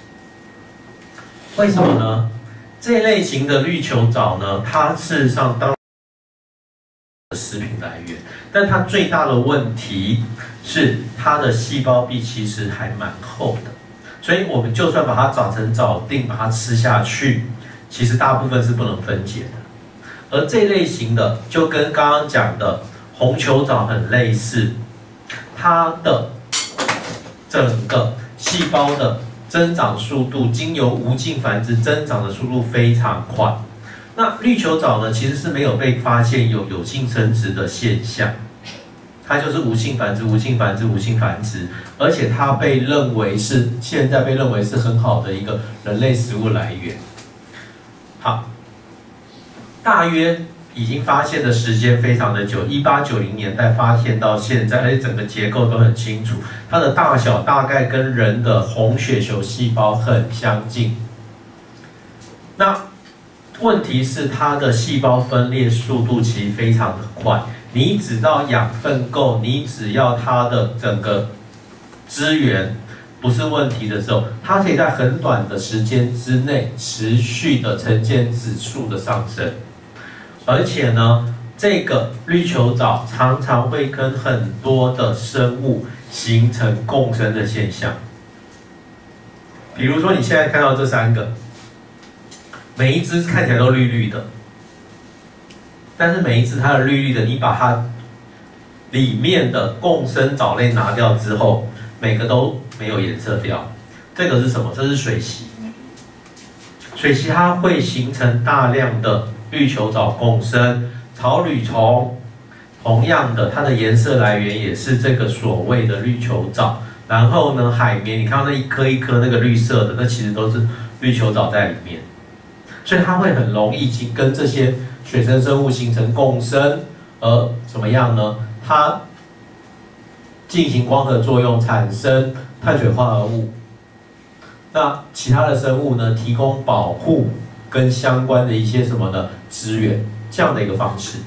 为什么呢？这类型的绿球藻呢，它事实上当食品来源，但它最大的问题是它的细胞壁其实还蛮厚的。所以我们就算把它找成藻锭，把它吃下去，其实大部分是不能分解的。而这类型的就跟刚刚讲的红球藻很类似，它的整个细胞的增长速度，经由无茎繁殖增长的速度非常快。那绿球藻呢，其实是没有被发现有有性生殖的现象。它就是无性繁殖、无性繁殖、无性繁殖，而且它被认为是现在被认为是很好的一个人类食物来源。好，大约已经发现的时间非常的久，1890年代发现到现在，而且整个结构都很清楚，它的大小大概跟人的红血球细胞很相近。那问题是它的细胞分裂速度其实非常的快。你只要养分够，你只要它的整个资源不是问题的时候，它可以在很短的时间之内持续的呈现指数的上升。而且呢，这个绿球藻常常会跟很多的生物形成共生的现象。比如说你现在看到这3个，每一只看起来都绿绿的。但是每一只它的绿绿的，你把它里面的共生藻类拿掉之后，每个都没有颜色掉。这个是什么？这是水螅。水螅它会形成大量的绿球藻共生，草履虫同样的，它的颜色来源也是这个所谓的绿球藻。然后呢，海绵，你看到那一颗一颗那个绿色的，那其实都是绿球藻在里面，所以它会很容易跟这些水生生物形成共生，而怎么样呢？它进行光合作用，产生碳水化合物。那其他的生物呢，提供保护跟相关的一些什么的资源，这样的一个方式。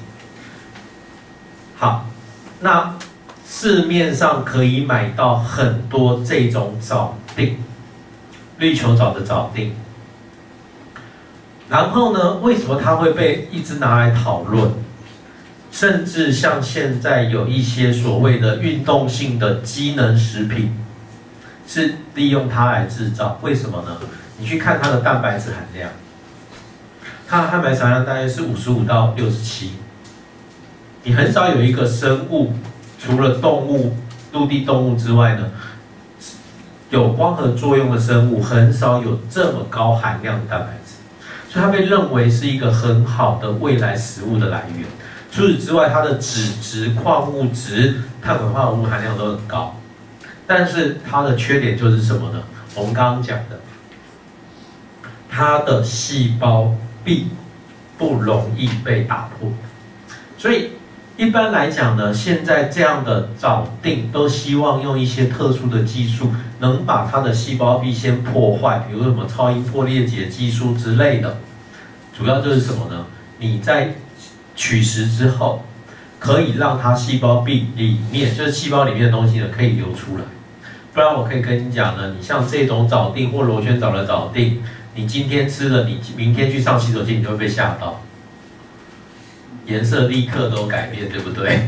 好，那市面上可以买到很多这种藻锭，绿球藻的藻锭。然后呢，为什么它会被一直拿来讨论？甚至像现在有一些所谓的运动性的机能食品，是利用它来制造。为什么呢？你去看它的蛋白质含量，它的蛋白质含量大概是55到67。你很少有一个生物，除了动物、陆地动物之外呢，有光合作用的生物很少有这么高含量的蛋白质。所以它被认为是一个很好的未来食物的来源。除此之外，它的脂质、矿物质、碳水化合物含量都很高。但是它的缺点就是什么呢？我们刚刚讲的，它的细胞壁不容易被打破。所以一般来讲呢，现在这样的藻锭都希望用一些特殊的技术，能把它的细胞壁先破坏，比如说什么超音波裂解技术之类的。主要就是什么呢？你在取食之后，可以让它细胞壁里面，就是细胞里面的东西呢，可以流出来。不然我可以跟你讲呢，你像这种藻锭或螺旋藻的藻锭，你今天吃了，你明天去上洗手间，你就会被吓到，颜色立刻都改变，对不对？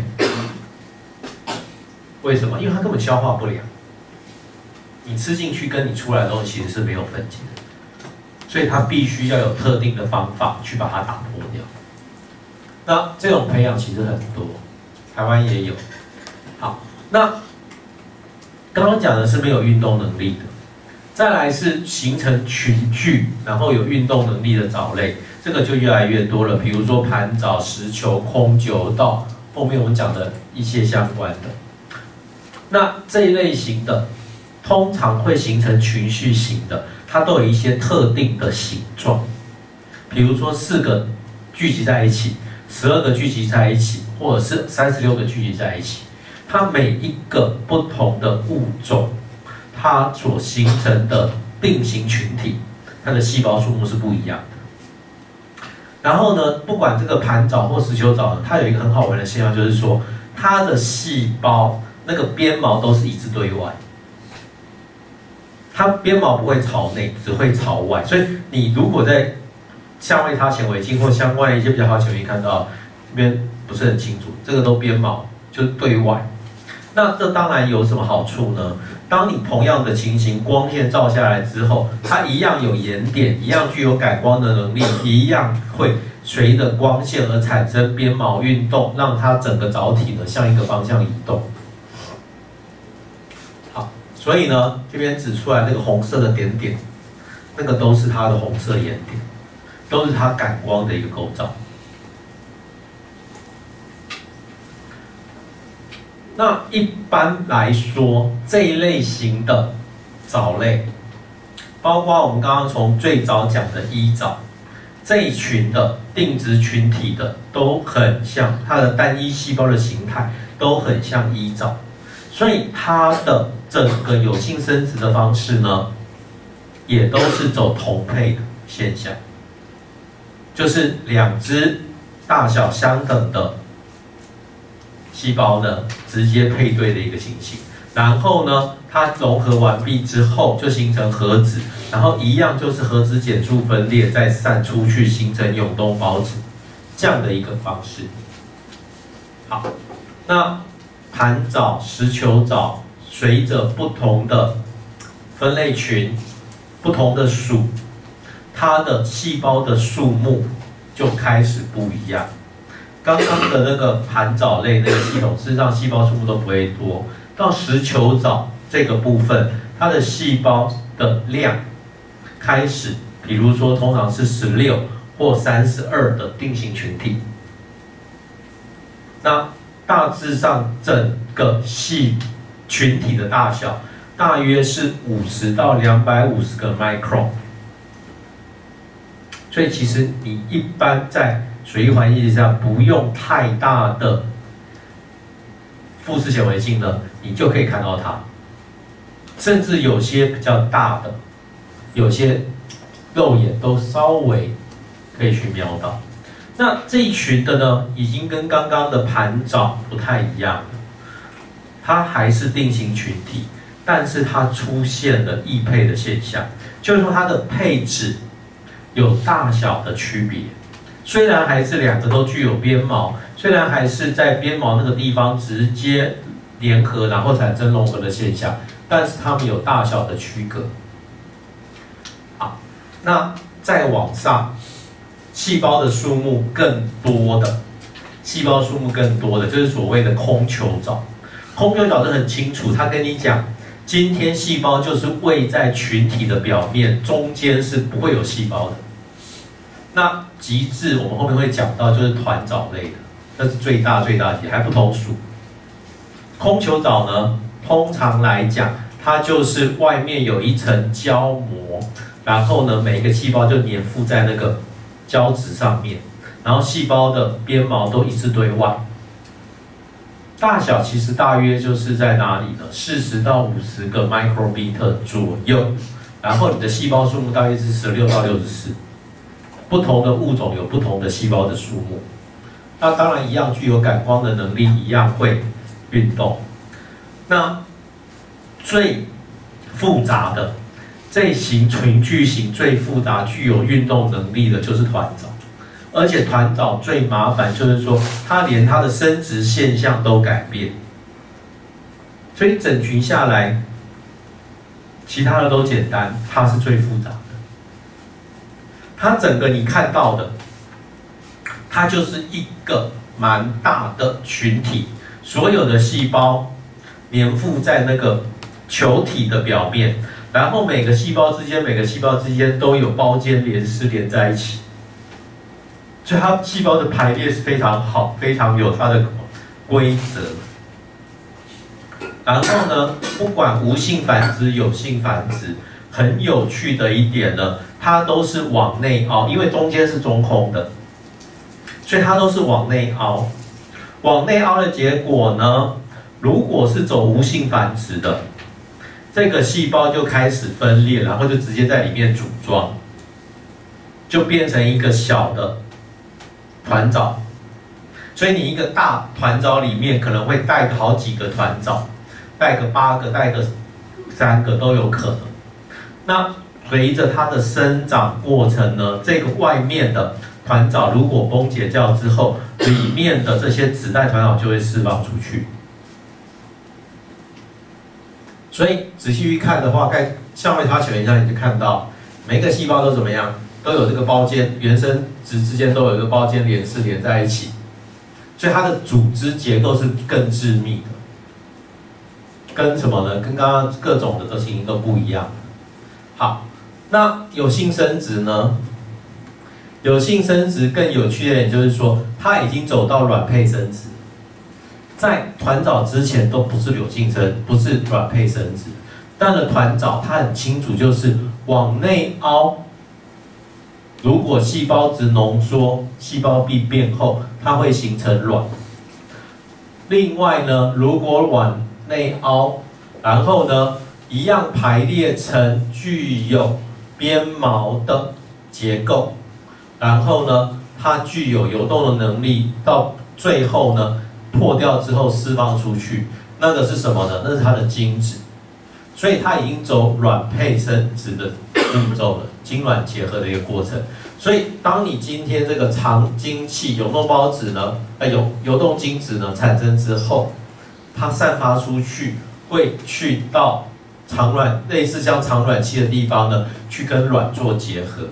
为什么？因为它根本消化不良，你吃进去跟你出来的东西其实是没有分解的。所以它必须要有特定的方法去把它打破掉。那这种培养其实很多，台湾也有。好，那刚刚讲的是没有运动能力的， 再来是形成群聚，然后有运动能力的藻类，这个就越来越多了。比如说盘藻、石球、空臼到后面我们讲的一些相关的。那这一类型的，通常会形成群序型的，它都有一些特定的形状，比如说4个聚集在一起，12个聚集在一起，或者是36个聚集在一起，它每一个不同的物种。它所形成的并行群体，它的细胞数目是不一样的。然后呢，不管这个盘藻或石球藻，它有一个很好玩的现象，就是说它的细胞那个边毛都是一致对外，它边毛不会朝内，只会朝外。所以你如果在相位它显微镜或相关的一些比较好显微镜看到，这边不是很清楚，这个都边毛就是对外。那这当然有什么好处呢？当你同样的情形，光线照下来之后，它一样有眼点，一样具有感光的能力，一样会随着光线而产生边毛运动，让它整个藻体呢向一个方向移动。好，所以呢，这边指出来那个红色的点点，那个都是它的红色眼点，都是它感光的一个构造。那一般来说，这一类型的藻类，包括我们刚刚从最早讲的衣藻，这一群的定植群体的都很像，它的单一细胞的形态都很像衣藻，所以它的整个有性生殖的方式呢，也都是走同配的现象，就是2只大小相等的细胞呢，直接配对的一个情形。然后呢，它融合完毕之后，就形成核子，然后一样就是核子减数分裂，再散出去形成永动孢子，这样的一个方式。好，那盘藻、石球藻随着不同的分类群、不同的属，它的细胞的数目就开始不一样。刚刚的那个盘藻类那个系统，事实上细胞数目都不会多。到石球藻这个部分，它的细胞的量开始，比如说通常是16或32的定型群体。那大致上整个细群体的大小大约是50到250个 micron。所以其实你一般在水域环境下不用太大的富士显微镜呢，你就可以看到它。甚至有些比较大的，有些肉眼都稍微可以去瞄到。那这一群的呢，已经跟刚刚的盘藻不太一样了，它还是定型群体，但是它出现了异配的现象，就是说它的配置有大小的区别。虽然还是2个都具有边毛，虽然还是在边毛那个地方直接联合，然后产生融合的现象，但是它们有大小的区隔。好，那再往上，细胞的数目更多的，就是所谓的空球藻。空球藻是很清楚，它跟你讲，今天细胞就是位在群体的表面，中间是不会有细胞的。那极致我们后面会讲到，就是团藻类的，那是最大级，还不同属。空球藻呢，通常来讲，它就是外面有一层胶膜，然后呢，每个细胞就粘附在那个胶质上面，然后细胞的边毛都一致对外。大小其实大约就是在哪里呢？40到50个 micrometer 左右，然后你的细胞数目大约是16到64。不同的物种有不同的细胞的数目，那当然一样具有感光的能力，一样会运动。那最复杂的这一型群聚型最复杂、具有运动能力的就是团藻，而且团藻最麻烦就是说，它连它的生殖现象都改变，所以整群下来，其他的都简单，它是最复杂的。它整个你看到的，它就是一个蛮大的群体，所有的细胞粘附在那个球体的表面， 然后每个细胞之间都有胞间连丝连在一起，所以它细胞的排列是非常好，非常有它的规则。然后呢，不管无性繁殖、有性繁殖，很有趣的一点呢，它都是往内凹，因为中间是中空的，所以它都是往内凹。往内凹的结果呢，如果是走无性繁殖的，这个细胞就开始分裂，然后就直接在里面组装，就变成一个小的团藻。所以你一个大团藻里面可能会带好几个团藻。带个8个，带个3个都有可能。那随着它的生长过程呢，这个外面的团藻如果崩解掉之后，里面的这些子代团藻就会释放出去。所以仔细去看的话，在下面它选一下，你就看到每一个细胞都怎么样，都有这个胞间，原生质之间都有一个胞间连丝连在一起，所以它的组织结构是更致密的。跟什么呢？跟刚刚各种的情形都不一样。好，那有性生殖呢？有性生殖更有趣的点就是说，它已经走到卵配生殖，在团藻之前都不是有性生，不是卵配生殖。但了团藻它很清楚，就是往内凹。如果细胞质浓缩，细胞壁变厚，它会形成卵。另外呢，如果卵内凹，然后呢，一样排列成具有鞭毛的结构，然后呢，它具有游动的能力，到最后呢，破掉之后释放出去，那个是什么呢？那是它的精子，所以它已经走卵配生殖的步骤了，精卵结合的一个过程。所以，当你今天这个长精器游动孢子呢，游动精子呢产生之后，它散发出去，会去到长卵，类似像长卵期的地方呢，去跟卵做结合。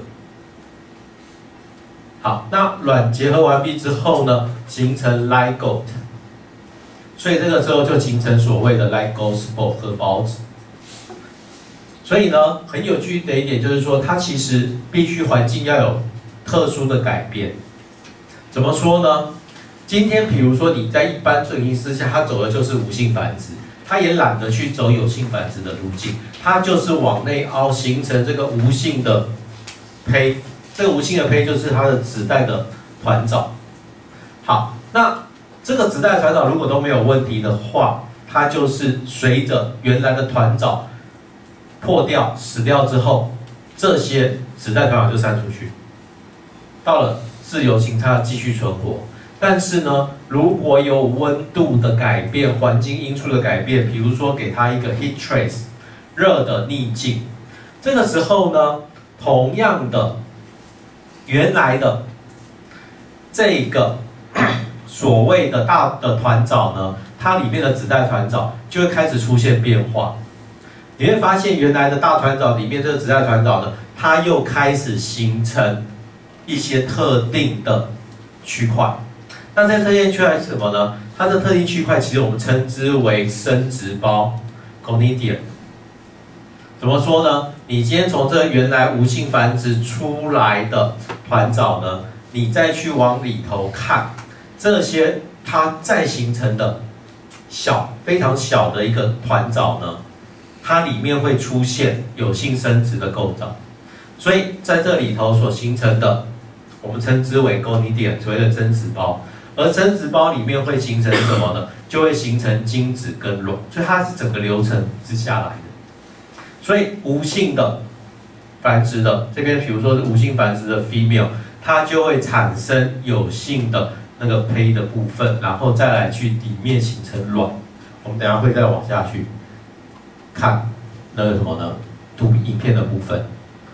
好，那卵结合完毕之后呢，形成 zygote， 所以这个时候就形成所谓的 zygospore 荷孢子。所以呢，很有趣的一点就是说，它其实必须环境要有特殊的改变。怎么说呢？今天比如说你在一般这个形势下，它走的就是无性繁殖，它也懒得去走有性繁殖的路径，它就是往内凹形成这个无性的胚，这个无性的胚就是它的子代的团藻。好，那这个子代团藻如果都没有问题的话，它就是随着原来的团藻破掉、死掉之后，这些子代团藻就散出去，到了自由形态继续存活。但是呢，如果有温度的改变、环境因素的改变，比如说给它一个 heat trace 热的逆境，这个时候呢，同样的原来的这个所谓的大的团藻呢，它里面的子代团藻就会开始出现变化。你会发现原来的大团藻里面这个子代团藻呢，它又开始形成一些特定的区块。那这特定区块是什么呢？它的特定区块其实我们称之为生殖胞 （conidium）。怎么说呢？你今天从这原来无性繁殖出来的团藻呢，你再去往里头看，这些它再形成的非常小的一个团藻呢，它里面会出现有性生殖的构造。所以在这里头所形成的，我们称之为 conidium， 所谓的生殖胞。而生殖胞里面会形成什么呢？就会形成精子跟卵，所以它是整个流程之下来的。所以无性的繁殖的这边，比如说是无性繁殖的 female， 它就会产生有性的那个胚的部分，然后再来去里面形成卵。我们等一下会再往下去看那个什么呢？影片的部分。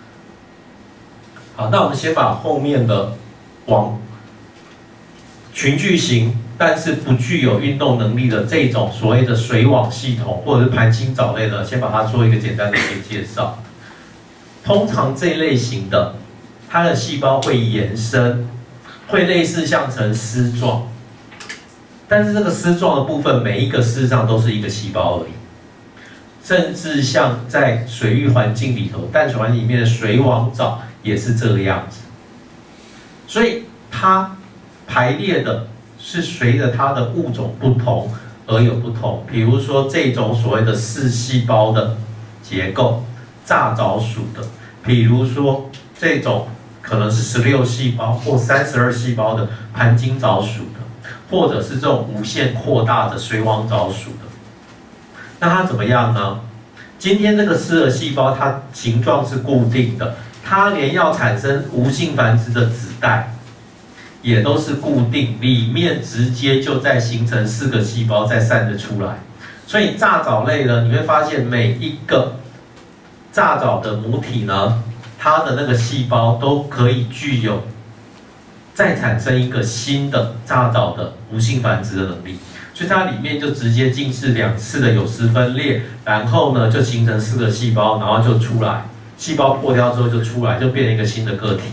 好，那我们先把后面的往群聚型，但是不具有运动能力的这种所谓的水网系统或者是盘青藻类的，先把它做一个简单的一个介绍。通常这一类型的，它的细胞会延伸，会类似像成丝状，但是这个丝状的部分，每一个事实上都是一个细胞而已。 甚至像在水域环境里头，淡水环境里面的水网藻也是这个样子。所以它排列的是随着它的物种不同而有不同。比如说这种所谓的4细胞的结构，炸藻属的；比如说这种可能是16细胞或32细胞的盘金藻属的，或者是这种无限扩大的水网藻属的。那它怎么样呢？今天这个失儿细胞它形状是固定的，它连要产生无性繁殖的子代也都是固定，里面直接就在形成4个细胞再散得出来。所以炸藻类呢，你会发现每一个炸藻的母体呢，它的那个细胞都可以具有再产生一个新的炸藻的无性繁殖的能力。所以它里面就直接进行2次的有丝分裂，然后呢就形成4个细胞，然后就出来，细胞破掉之后就出来，就变成一个新的个体。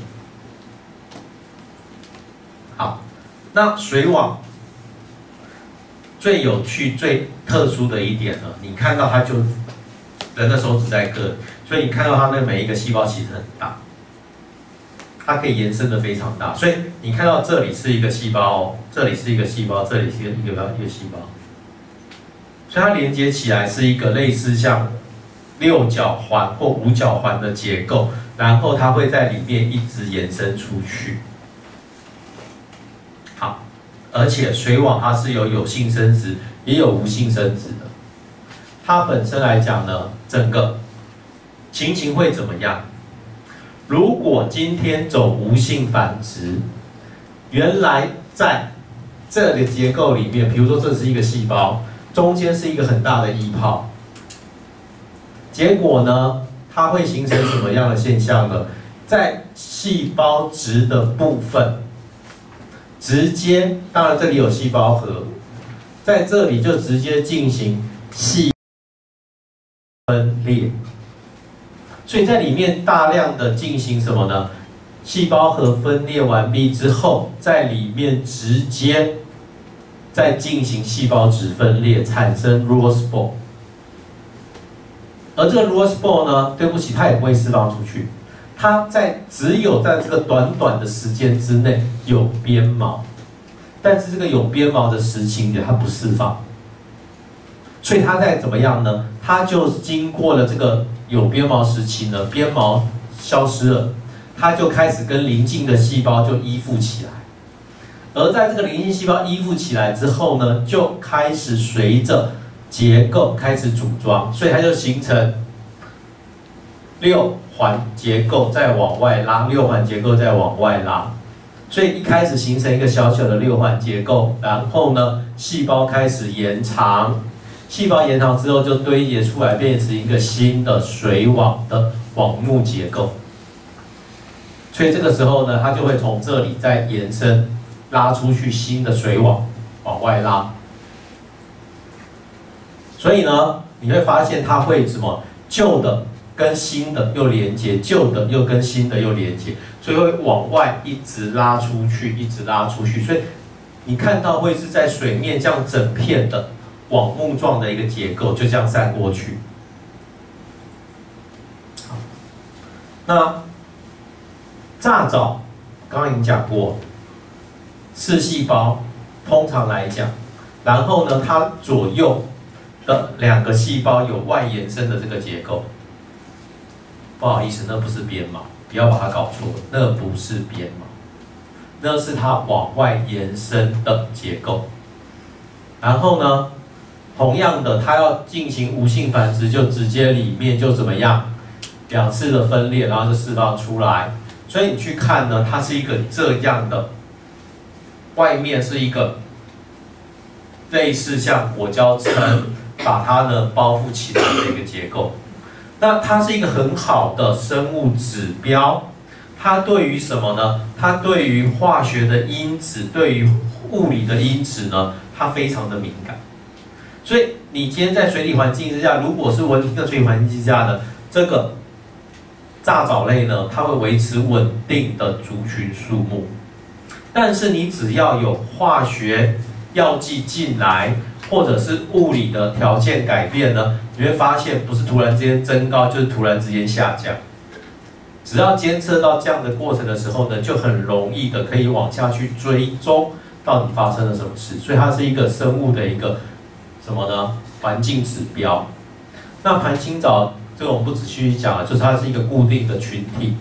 好，那水网最有趣、最特殊的一点呢，你看到它就人的手指在割，所以你看到它那每一个细胞其实很大，它可以延伸的非常大。所以你看到这里是一个细胞哦，这里是一个细胞，这里是一个细胞，所以它连接起来是一个类似像6角环或5角环的结构，然后它会在里面一直延伸出去。好，而且水网它是有性生殖，也有无性生殖的。它本身来讲呢，整个情形会怎么样？如果今天走无性繁殖，原来在这个结构里面，比如说这是一个细胞，中间是一个很大的液泡，结果呢，它会形成什么样的现象呢？在细胞质的部分，直接，当然这里有细胞核，在这里就直接进行细分裂。所以在里面大量的进行什么呢？细胞核分裂完毕之后，在里面直接再进行细胞质分裂，产生 raw spore。而这个 raw spore呢，对不起，它也不会释放出去，它只有在这个短短的时间之内有鞭毛，但是这个有鞭毛的时期呢，它不释放。所以它在怎么样呢？它就经过了这个有鞭毛时期呢，鞭毛消失了，它就开始跟邻近的细胞就依附起来。而在这个邻近细胞依附起来之后呢，就开始随着结构开始组装，所以它就形成6环结构再往外拉，6环结构再往外拉。所以一开始形成一个小小的6环结构，然后呢，细胞开始延长。细胞延长之后，就堆叠出来，变成一个新的水网的网目结构。所以这个时候呢，它就会从这里再延伸，拉出去新的水网，往外拉。所以呢，你会发现它会什么？旧的跟新的又连接，旧的又跟新的又连接，所以会往外一直拉出去，一直拉出去。所以你看到会是在水面这样整片的网目状的一个结构，就这样散过去。好，那炸藻刚刚已经讲过，4细胞通常来讲，然后呢，它左右的2个细胞有外延伸的这个结构。不好意思，那不是鞭毛，不要把它搞错了，那不是鞭毛，那是它往外延伸的结构。然后呢，同样的，它要进行无性繁殖，就直接里面就怎么样，2次的分裂，然后就释放出来。所以你去看呢，它是一个这样的，外面是一个类似像果胶层把它呢包覆起来的一个结构。那它是一个很好的生物指标，它对于什么呢？它对于化学的因子，对于物理的因子呢，它非常的敏感。所以你今天在水体环境之下，如果是稳定的水体环境之下的这个炸藻类呢，它会维持稳定的族群数目。但是你只要有化学药剂进来， 或者是物理的条件改变呢，你会发现不是突然之间增高，就是突然之间下降。只要监测到这样的过程的时候呢，就很容易的可以往下去追踪到底发生了什么事。所以它是一个生物的一个什么呢？环境指标。那盘青藻这个我们不仔细去讲了，就是它是一个固定的群体，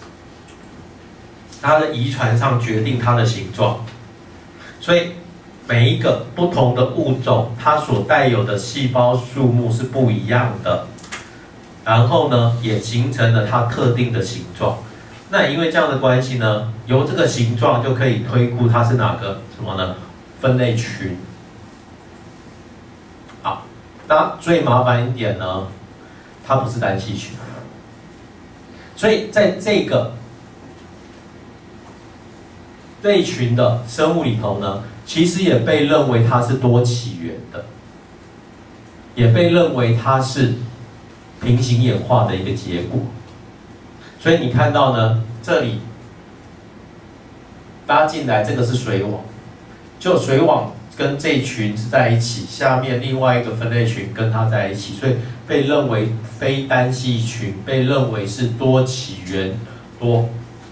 它的遗传上决定它的形状，所以每一个不同的物种，它所带有的细胞数目是不一样的。然后呢，也形成了它特定的形状。那也因为这样的关系呢，由这个形状就可以推估它是哪个什么呢？分类群。好，那最麻烦一点呢，它不是单系群，所以在这个类群的生物里头呢，其实也被认为它是多起源的，也被认为它是平行演化的一个结果。所以你看到呢，这里拉进来这个是水网，就水网跟这一群是在一起，下面另外一个分类群跟它在一起，所以被认为非单系群，被认为是多起源、多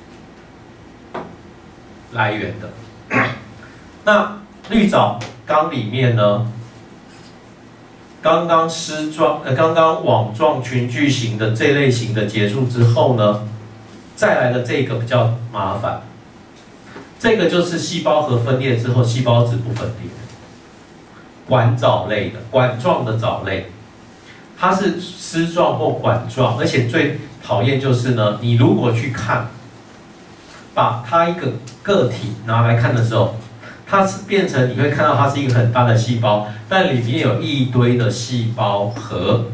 来源的。那绿藻缸里面呢，刚刚网状群聚型的这类型的结束之后呢，再来的这个比较麻烦，这个就是细胞核分裂之后细胞质不分裂，管藻类的管状的藻类，它是丝状或管状，而且最讨厌就是呢，你如果去看，把它一个个体拿来看的时候，它是变成你会看到它是一个很大的细胞，但里面有一堆的细胞核。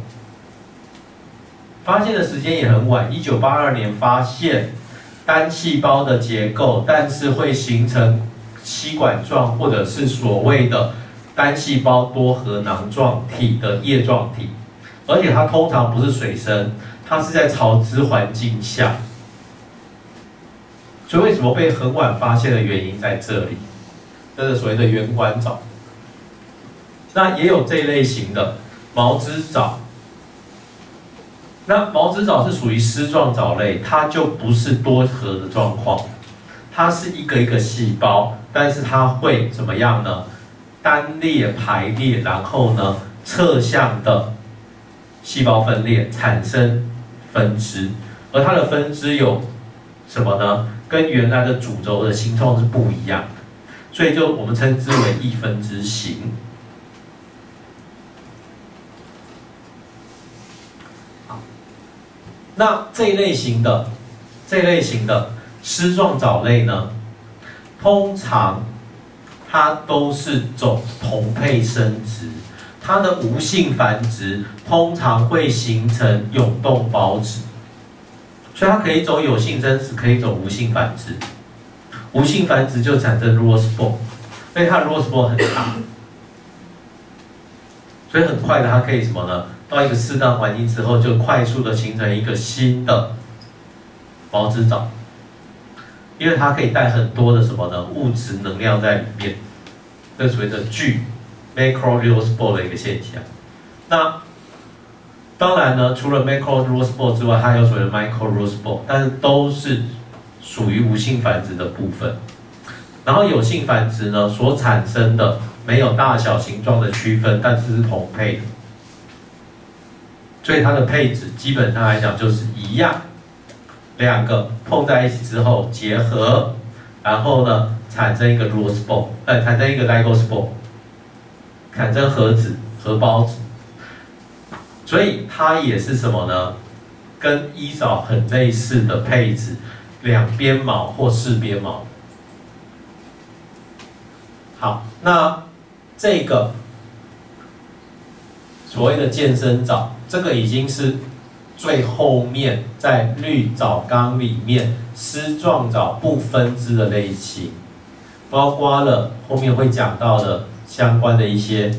发现的时间也很晚，1982年发现单细胞的结构，但是会形成吸管状或者是所谓的单细胞多核囊状体的叶状体，而且它通常不是水生，它是在潮湿环境下。所以为什么被很晚发现的原因在这里，这是所谓的圆管藻。那也有这一类型的毛枝藻。那毛枝藻是属于丝状藻类，它就不是多核的状况，它是一个一个细胞，但是它会怎么样呢？单列排列，然后呢侧向的细胞分裂，产生分支，而它的分支有什么呢？跟原来的主轴的形状是不一样的，所以就我们称之为异分支型。那这一类型的丝状藻类呢，通常它都是走同配生殖，它的无性繁殖通常会形成永动孢子，所以它可以走有性生殖，可以走无性繁殖。无性繁殖就产生 rose ball， 所以它的 rose ball 很大，所以很快的它可以什么呢？到一个适当环境之后，就快速的形成一个新的毛枝藻，因为它可以带很多的什么呢？物质能量在里面，这所谓的聚 macro rose ball 的一个现象。那当然呢，除了 macro rose ball 之外，它还有所谓的 micro rose ball， 但是都是属于无性繁殖的部分。然后有性繁殖呢，所产生的没有大小形状的区分，但是是同配的。所以它的配置基本上来讲就是一样，两个碰在一起之后结合，然后呢产生一个 rose ball， 产生一个 ligose ball， 产生核子、核孢子。所以它也是什么呢？跟衣藻很类似的配置，两边毛或四边毛。好，那这个所谓的健身藻，这个已经是最后面在绿藻缸里面丝状藻不分支的类型，包括了后面会讲到的相关的一些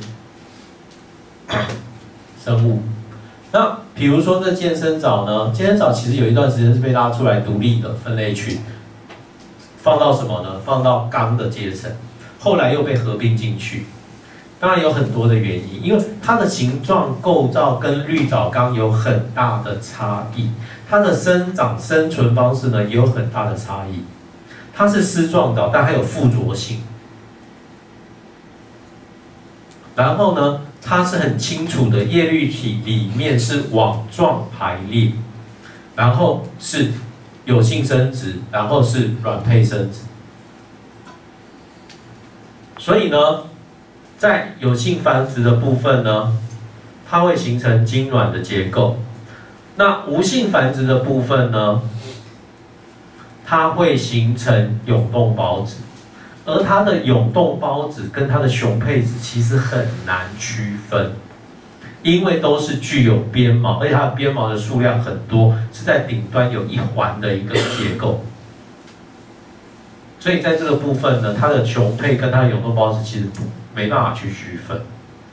生物。那比如说这健身藻呢，健身藻其实有一段时间是被拉出来独立的分类群，放到什么呢？放到缸的阶层，后来又被合并进去。 当然有很多的原因，因为它的形状构造跟绿藻纲有很大的差异，它的生长生存方式呢也有很大的差异。它是丝状藻，但还有附着性。然后呢，它是很清楚的叶绿体里面是网状排列，然后是有性生殖，然后是卵配生殖。所以呢，在有性繁殖的部分呢，它会形成精卵的结构。那无性繁殖的部分呢，它会形成永动孢子。而它的永动孢子跟它的雄配子其实很难区分，因为都是具有鞭毛，而且它的鞭毛的数量很多，是在顶端有一环的一个结构。所以在这个部分呢，它的雄配跟它的永动孢子其实没办法去区分。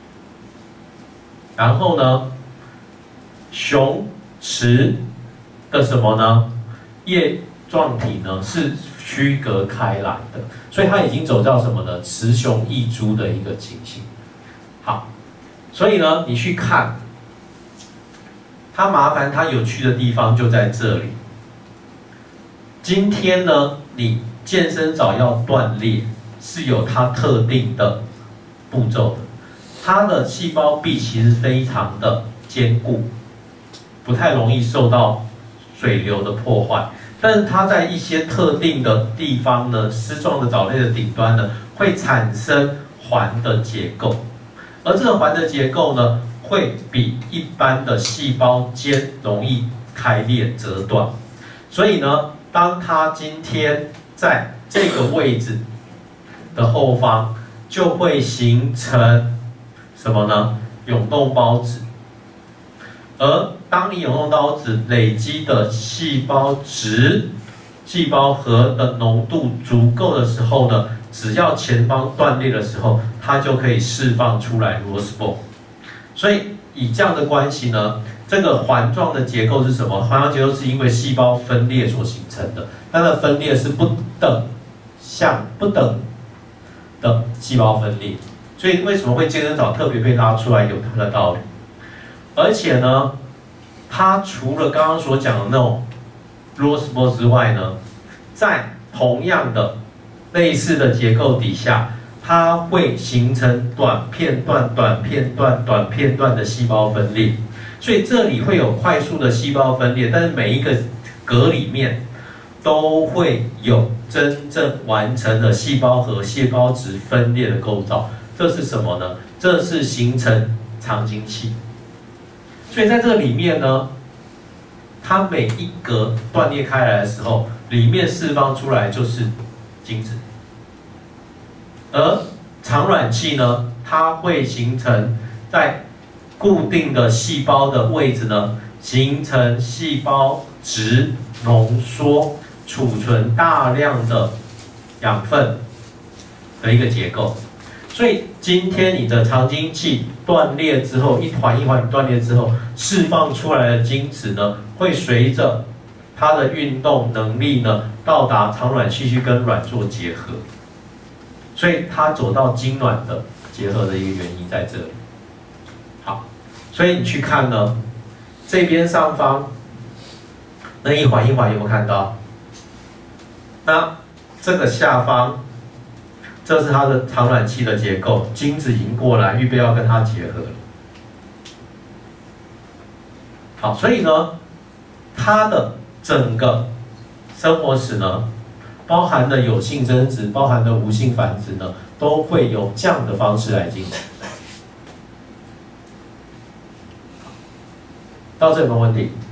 然后呢，雄雌的什么呢？叶状体呢是区隔开来的，所以它已经走到什么呢？雌雄异株的一个情形。好，所以呢，你去看它麻烦它有趣的地方就在这里。今天呢，你健身藻要断裂是有它特定的步骤的，它的细胞壁其实非常的坚固，不太容易受到水流的破坏。但是它在一些特定的地方呢，丝状的藻类的顶端呢，会产生环的结构，而这个环的结构呢，会比一般的细胞间容易开裂折断。所以呢，当它今天在这个位置的后方，就会形成什么呢？永动孢子。而当你永动孢子累积的细胞质、细胞核的浓度足够的时候呢，只要前方断裂的时候，它就可以释放出来 ROS1。所以以这样的关系呢，这个环状的结构是什么？环状结构是因为细胞分裂所形成的，但它的分裂是不等的细胞分裂。所以为什么会健身藻特别被拉出来，有它的道理。而且呢，它除了刚刚所讲的那种 ROS1 之外呢，在同样的类似的结构底下，它会形成短片段的细胞分裂。所以这里会有快速的细胞分裂，但是每一个格里面都会有真正完成的细胞核、细胞质分裂的构造。这是什么呢？这是形成藏精器。所以在这个里面呢，它每一格断裂开来的时候，里面释放出来就是精子。而藏卵器呢，它会形成在固定的细胞的位置呢，形成细胞质浓缩，储存大量的养分的一个结构。所以今天你的藏精器断裂之后，一环一环断裂之后，释放出来的精子呢，会随着它的运动能力呢，到达藏卵器去跟卵做结合。所以它走到精卵的结合的一个原因在这里。好，所以你去看呢，这边上方那一环一环有没有看到？那这个下方。这是它的藏卵器的结构，精子已经过来，预备要跟它结合了。好，所以呢，它的整个生活史呢，包含的有性生殖，包含的无性繁殖呢，都会有这样的方式来进行。到这有没有问题？